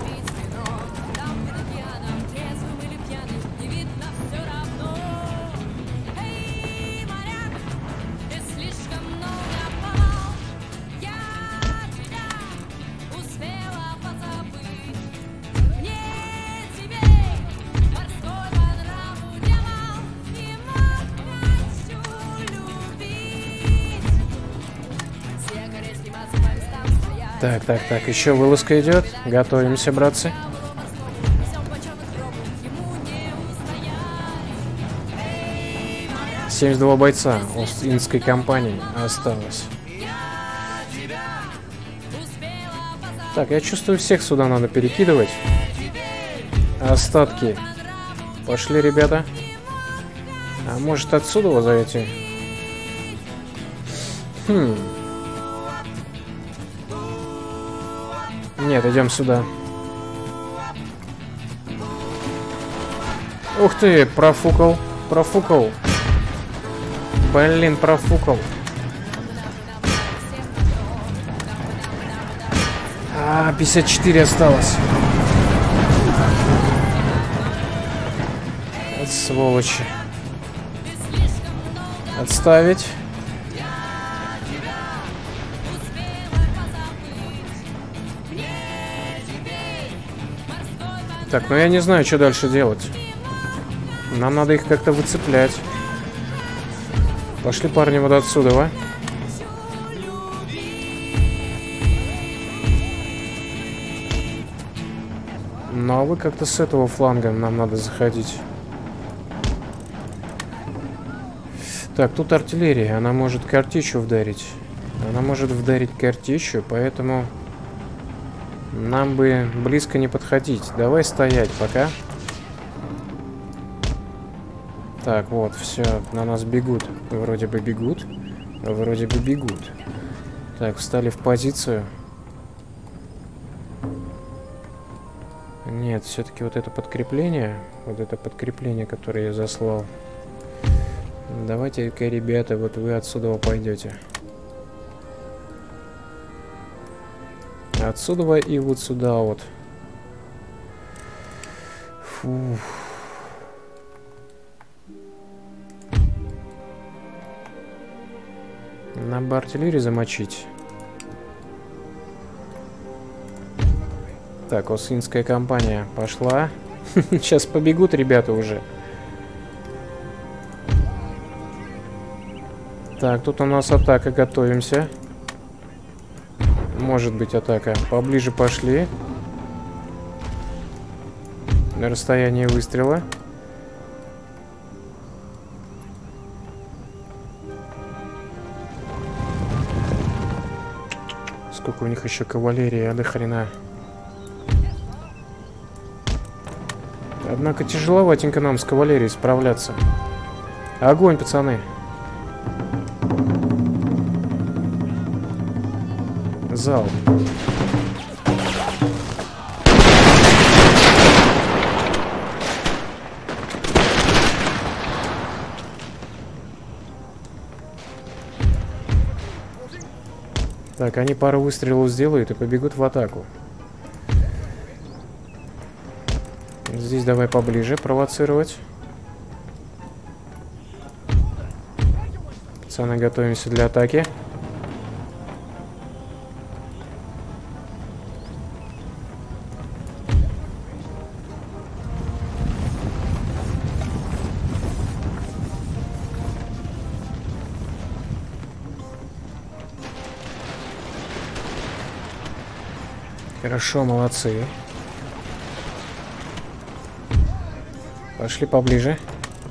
Так, так, так, еще вылазка идет. Готовимся, братцы. семьдесят два бойца Остинской компании осталось. Так, я чувствую, всех сюда надо перекидывать. Остатки. Пошли, ребята. А может отсюда вы зайти? Хм. Нет, идем сюда. Ух ты, профукал, профукал. Блин, профукал. А, пятьдесят четыре осталось. Вот сволочи. Отставить. Так, ну я не знаю, что дальше делать. Нам надо их как-то выцеплять. Пошли, парни, вот отсюда, а? Ну а вы как-то с этого фланга нам надо заходить. Так, тут артиллерия. Она может картечью вдарить. Она может вдарить картечью, поэтому Нам бы близко не подходить. Давай стоять пока. Так, вот, все, на нас бегут. Вроде бы бегут. Вроде бы бегут. Так, встали в позицию. Нет, все-таки вот это подкрепление. Вот это подкрепление, которое я заслал. Давайте-ка, ребята, вот вы отсюда пойдете. Отсюда и вот сюда вот. Фух. Нам бы артиллерию замочить. Так, Осинская компания пошла. Сейчас побегут ребята уже. Так, тут у нас атака, готовимся. Может быть атака. Поближе пошли. На расстоянии выстрела. Сколько у них еще кавалерии, а до хрена. Однако тяжеловатенько нам с кавалерией справляться. Огонь, пацаны. Зал. Так, они пару выстрелов сделают и побегут в атаку. Здесь давай поближе провоцировать. Пацаны, готовимся для атаки. Хорошо, молодцы. Пошли поближе.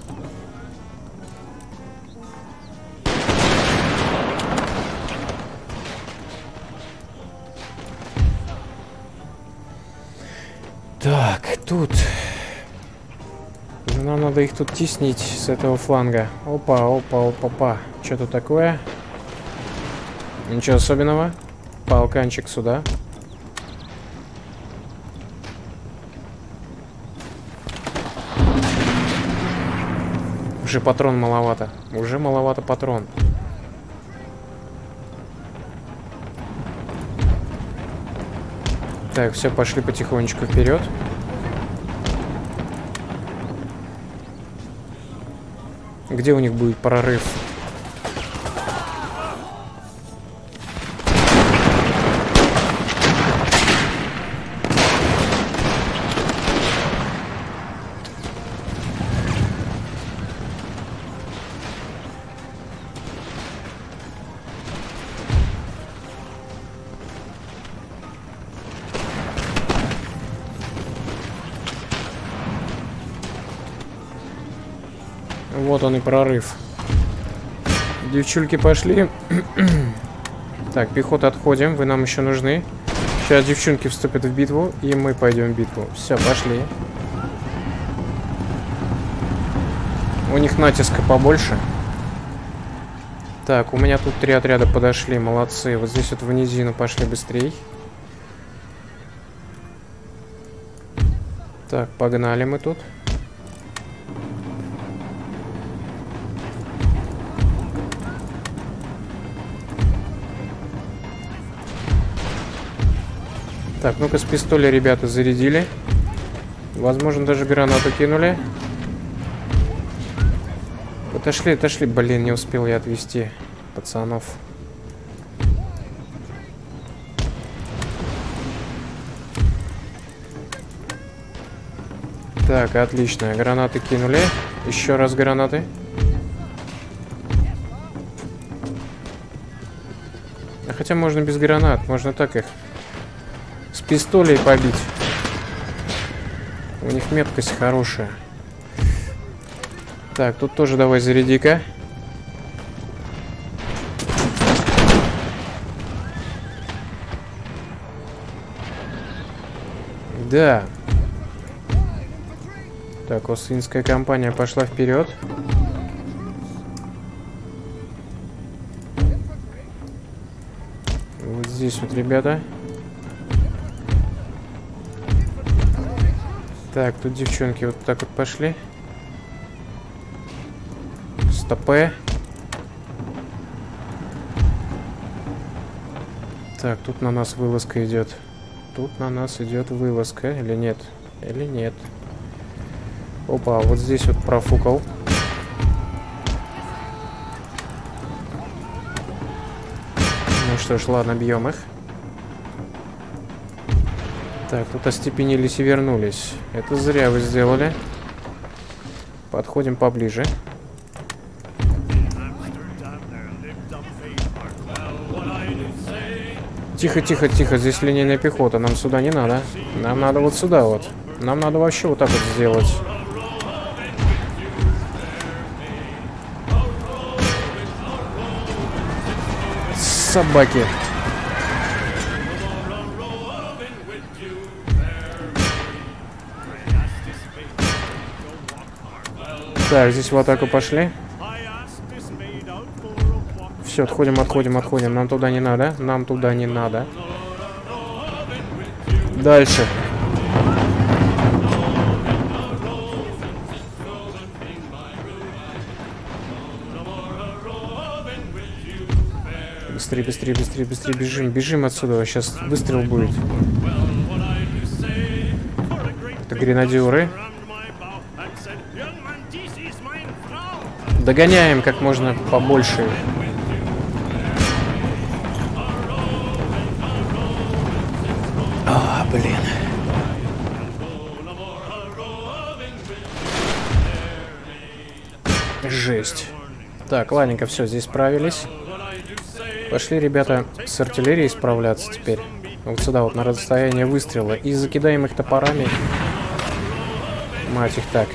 Так, тут... Нам надо их тут теснить с этого фланга. Опа, опа, опа, опа. Что тут такое? Ничего особенного. Полканчик сюда. Уже патрон маловато. Уже маловато патрон. Так, все, пошли потихонечку вперед. Где у них будет прорыв? Вот он и прорыв. Девчульки пошли. Так, пехота, отходим. Вы нам еще нужны. Сейчас девчонки вступят в битву, и мы пойдем в битву. Все, пошли. У них натиска побольше. Так, у меня тут три отряда подошли. Молодцы. Вот здесь вот в низину пошли быстрей. Так, погнали мы тут. Так, ну-ка с пистоля ребята зарядили. Возможно, даже гранату кинули. Отошли, отошли. Блин, не успел я отвести пацанов. Так, отлично. Гранаты кинули. Еще раз гранаты. А хотя можно без гранат. Можно так их с пистолей побить. У них меткость хорошая. Так, тут тоже давай заряди-ка. Да. Так, Остинская компания пошла вперед. Вот здесь вот, ребята. Так, тут девчонки вот так вот пошли. Стопэ. Так, тут на нас вылазка идет. Тут на нас идет вылазка. Или нет? Или нет? Опа, вот здесь вот профукал. Ну что ж, ладно, бьем их. Так, тут остепенились и вернулись. Это зря вы сделали. Подходим поближе. Тихо, тихо, тихо. Здесь линейная пехота. Нам сюда не надо. Нам надо вот сюда вот. Нам надо вообще вот так вот сделать. Собаки. Так, здесь в атаку пошли. Все, отходим, отходим, отходим. Нам туда не надо. Нам туда не надо. Дальше. Быстрее, быстрее, быстрее, быстрее бежим. Бежим отсюда. Сейчас выстрел будет. Это гренадеры. Догоняем как можно побольше. А, блин. Жесть. Так, ладненько, все, здесь справились. Пошли, ребята, с артиллерией справляться теперь. Вот сюда вот, на расстояние выстрела. И закидаем их топорами. Мать их так.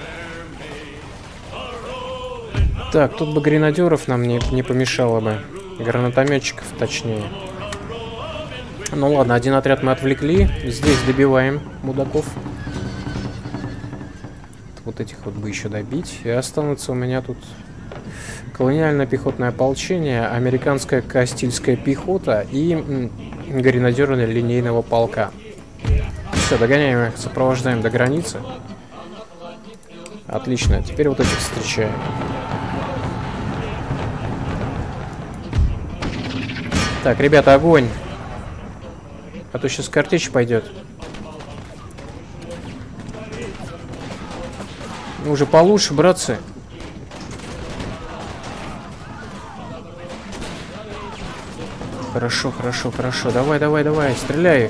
Так, тут бы гренадеров нам не, не помешало бы. Гранатометчиков, точнее. Ну ладно, один отряд мы отвлекли. Здесь добиваем мудаков. Вот этих вот бы еще добить. И останутся у меня тут колониальное пехотное ополчение, американская кастильская пехота и гренадеры линейного полка. Все, догоняем их, сопровождаем до границы. Отлично, теперь вот этих встречаем. Так, ребята, огонь. А то сейчас картечь пойдет. Ну, уже получше, братцы. Хорошо, хорошо, хорошо. Давай, давай, давай, стреляй их.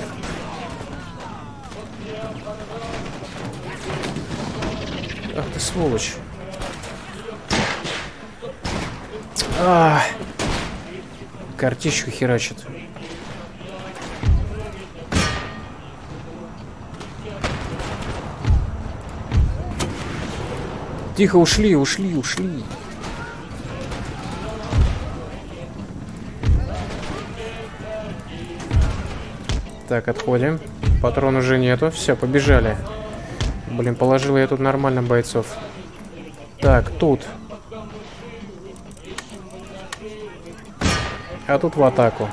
Ах ты сволочь. А, картечью херачит. Тихо, ушли, ушли, ушли. Так, отходим. Патрон уже нету. Все, побежали. Блин, положил я тут нормально бойцов. Так, тут. А тут в атаку.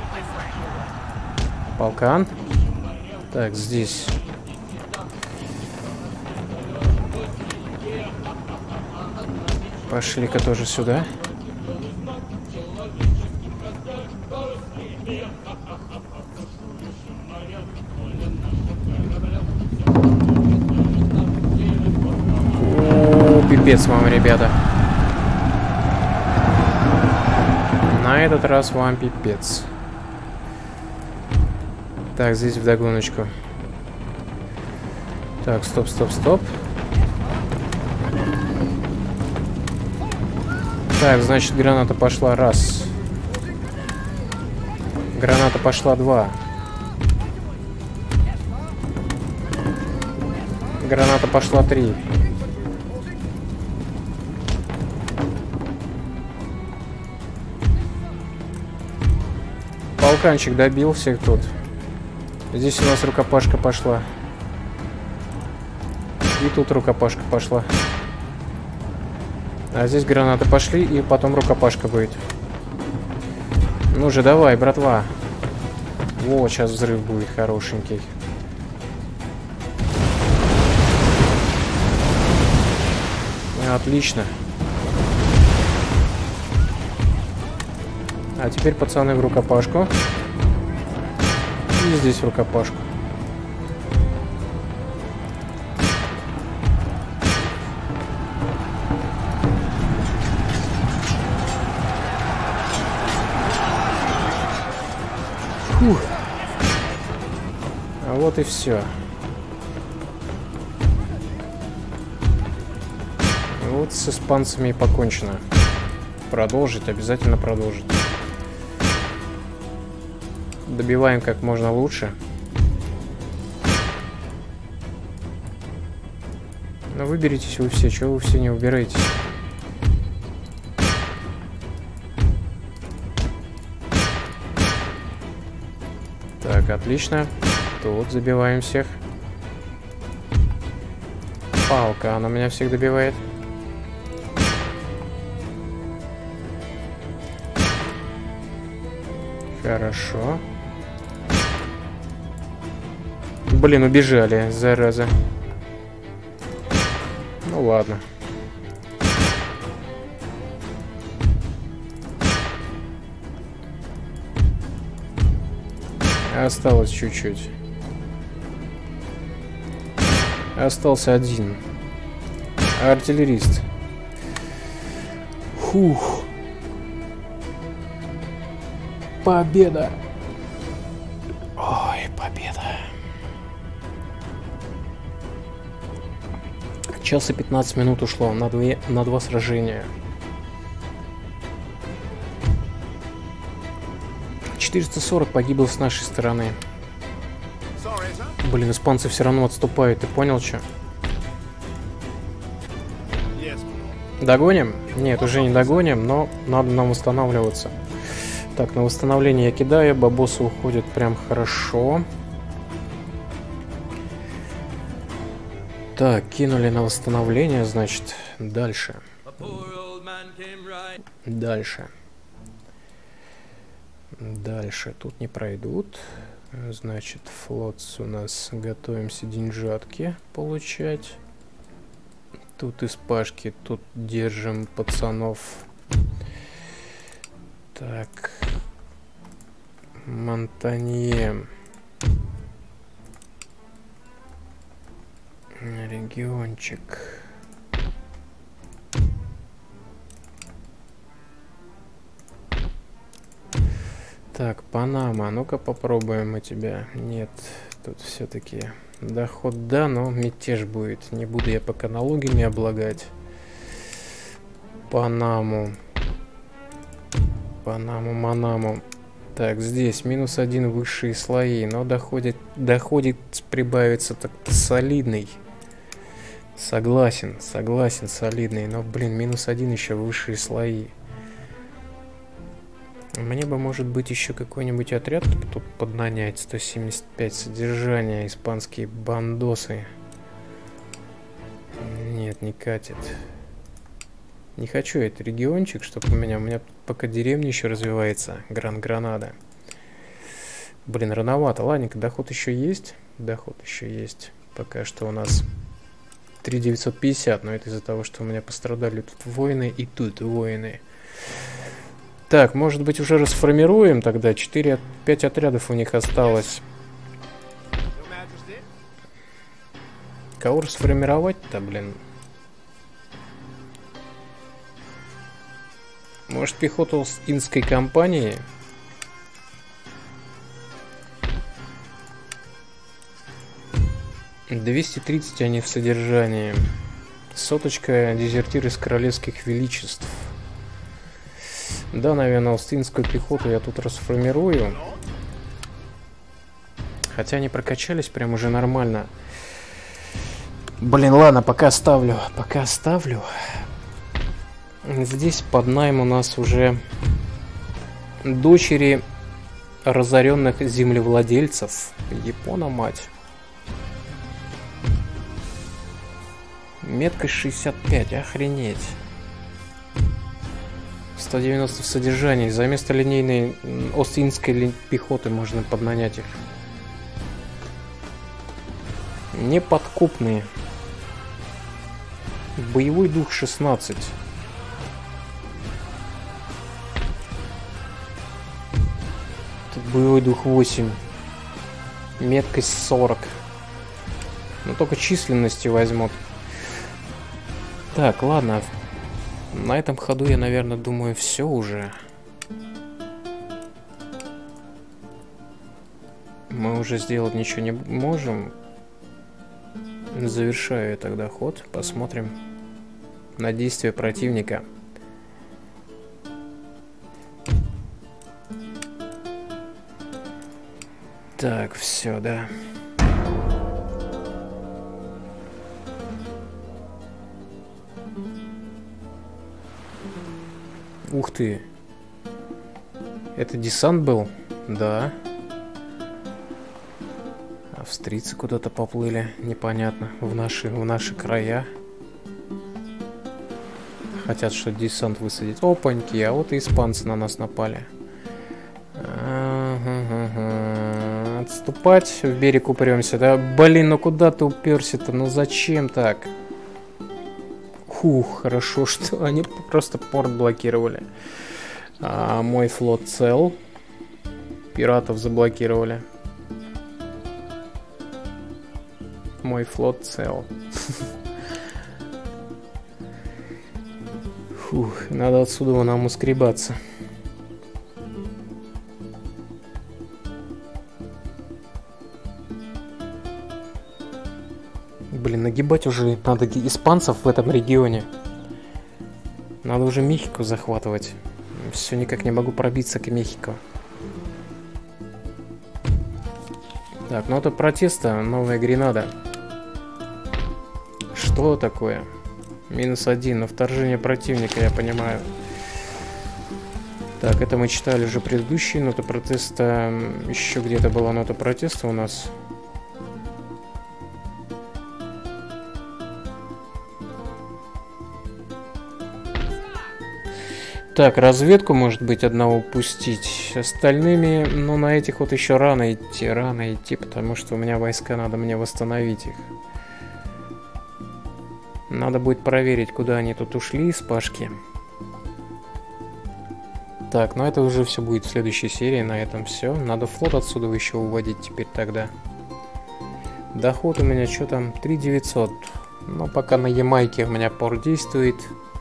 Полкан. Так, здесь. Пошли-ка тоже сюда. О, пипец вам, ребята. На этот раз вам пипец. Так, здесь вдогоночку. Так, стоп, стоп, стоп. Так, значит, граната пошла раз. Граната пошла два. Граната пошла три. Полканчик добил всех тут. Здесь у нас рукопашка пошла. И тут рукопашка пошла. А здесь гранаты пошли, и потом рукопашка будет. Ну же, давай, братва. Во, сейчас взрыв будет хорошенький. Отлично. А теперь, пацаны, в рукопашку. И здесь в рукопашку. Фух. А вот и все. Вот с испанцами и покончено. Продолжить, обязательно продолжить. Добиваем как можно лучше. Но выберитесь вы все, чего вы все не убираетесь? Так, отлично. Тут забиваем всех. Палка, она меня всех добивает. Хорошо. Блин, убежали, зараза. Ну ладно. Осталось чуть-чуть. Остался один. Артиллерист. Фух. Победа. Ой, победа. Час и пятнадцать минут ушло на, две, на два сражения. четыреста сорок погибло с нашей стороны. Блин, испанцы все равно отступают, ты понял, что? Догоним? Нет, уже не догоним, но надо нам восстанавливаться. Так, на восстановление я кидаю, бабосы уходят прям хорошо. Так, кинули на восстановление, значит, дальше. Дальше. Дальше. Тут не пройдут. Значит, флот у нас, готовимся деньжатки получать. Тут из пашки, тут держим пацанов. Так. Монтанье. Региончик. Так, Панама, ну-ка попробуем мы тебя. Нет, тут все-таки доход да, но мятеж будет. Не буду я пока налогами облагать. Панаму. Панаму, Манаму. Так, здесь минус один высшие слои, но доходит, доходит прибавиться так-то солидный. Согласен, согласен, солидный, но, блин, минус один еще высшие слои. Мне бы, может быть, еще какой-нибудь отряд тут поднанять. сто семьдесят пять содержания, испанские бандосы. Нет, не катит. Не хочу этот региончик, чтобы у меня, у меня пока деревня еще развивается. Гран-Гранада. Блин, рановато. Ладненько, доход еще есть. Доход еще есть. Пока что у нас три тысячи девятьсот пятьдесят, но это из-за того, что у меня пострадали тут воины и тут воины. Так, может быть, уже расформируем тогда. четыре-пять отрядов у них осталось. Кого расформировать-то, блин? Может, пехоту с инской компании? двести тридцать они в содержании. Соточка дезертир из королевских величеств. Да, наверное, остинскую пехоту я тут расформирую. Хотя они прокачались прям уже нормально. Блин, ладно, пока оставлю. Пока оставлю. Здесь под найм у нас уже дочери разоренных землевладельцев. Япона мать. Меткость шестьдесят пять, охренеть. сто девяносто в содержании. За место линейной остинской пехоты можно поднанять их. Неподкупные. Боевой дух шестнадцать. Тут боевой дух восемь. Меткость сорок. Но только численности возьмут. Так, ладно. На этом ходу я, наверное, думаю, все уже. Мы уже сделать ничего не можем. Завершаю я тогда ход. Посмотрим на действия противника. Так, все, да. Ух ты. Это десант был? Да. Австрийцы куда-то поплыли, непонятно, в наши, в наши края. Хотят, что десант высадить. Опаньки, а вот и испанцы на нас напали. А-га-га-га. Отступать, в берег упремся, да? Блин, ну куда ты уперся-то? Ну зачем так? Фух, хорошо, что они просто порт блокировали. А мой флот цел. Пиратов заблокировали. Мой флот цел. Фух, надо отсюда нам ускребаться. Блин, нагибать уже надо испанцев в этом регионе. Надо уже Мехико захватывать. Все никак не могу пробиться к Мехико. Так, ну это протеста, новая Гренада. Что такое? Минус один на вторжение противника, я понимаю. Так, это мы читали уже предыдущие ноты протеста. Еще где-то была нота протеста у нас. Так, разведку, может быть, одного упустить. Остальными, ну, на этих вот еще рано идти, рано идти, потому что у меня войска, надо мне восстановить их. Надо будет проверить, куда они тут ушли из Пашки. Так, ну это уже все будет в следующей серии, на этом все. Надо флот отсюда еще уводить теперь тогда. Доход у меня что там? три тысячи девятьсот. Но пока на Ямайке у меня порт действует.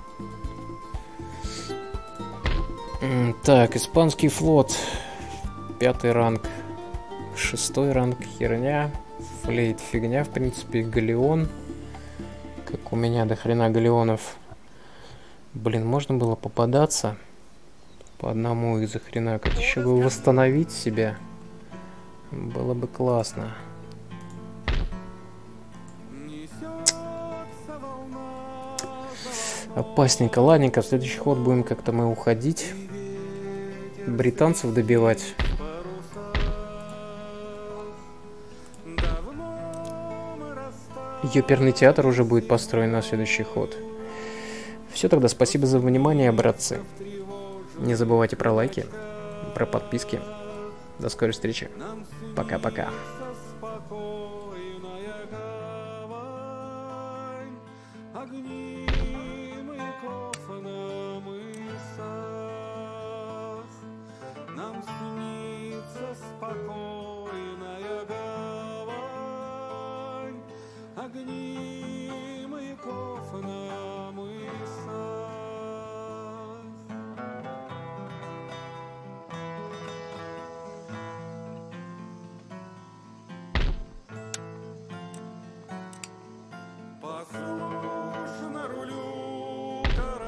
Так, испанский флот. Пятый ранг. Шестой ранг херня. Флейт фигня, в принципе. Галеон. Как у меня до хрена галеонов. Блин, можно было попадаться по одному их захренакать. Еще бы восстановить себя. Было бы классно. Опасненько. Ладненько, в следующий ход будем как-то мы уходить. Британцев добивать. Ёперный театр уже будет построен на следующий ход. Все, тогда спасибо за внимание, братцы. Не забывайте про лайки, про подписки. До скорой встречи. Пока-пока. Огни маяков на мысах. Послушно рулю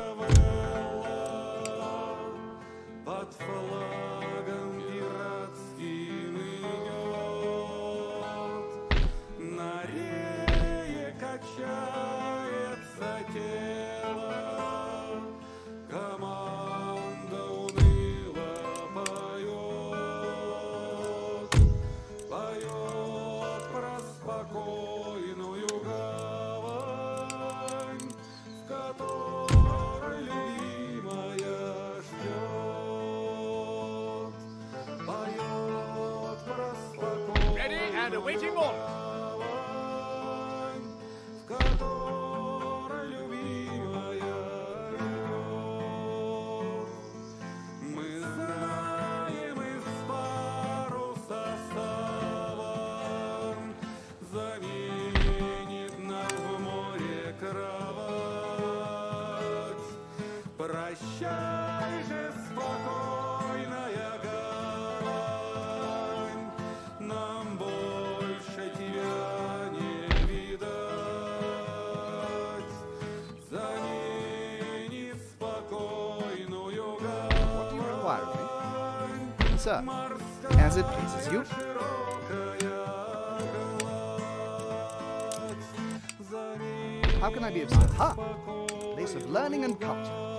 каравелла под флагом пиратским идет. На рее men awaiting orders. в которой любимая ждет. Мы знаем из паруса саван, заменит нам в море кровать. Прощай же, спокойная гавань, нам больше тебя не видать. Заменит спокойную What do you require of me? гавань Sir, морская as it pleases you. широкая гладь. How can I be of service? Ha! Place of learning and culture.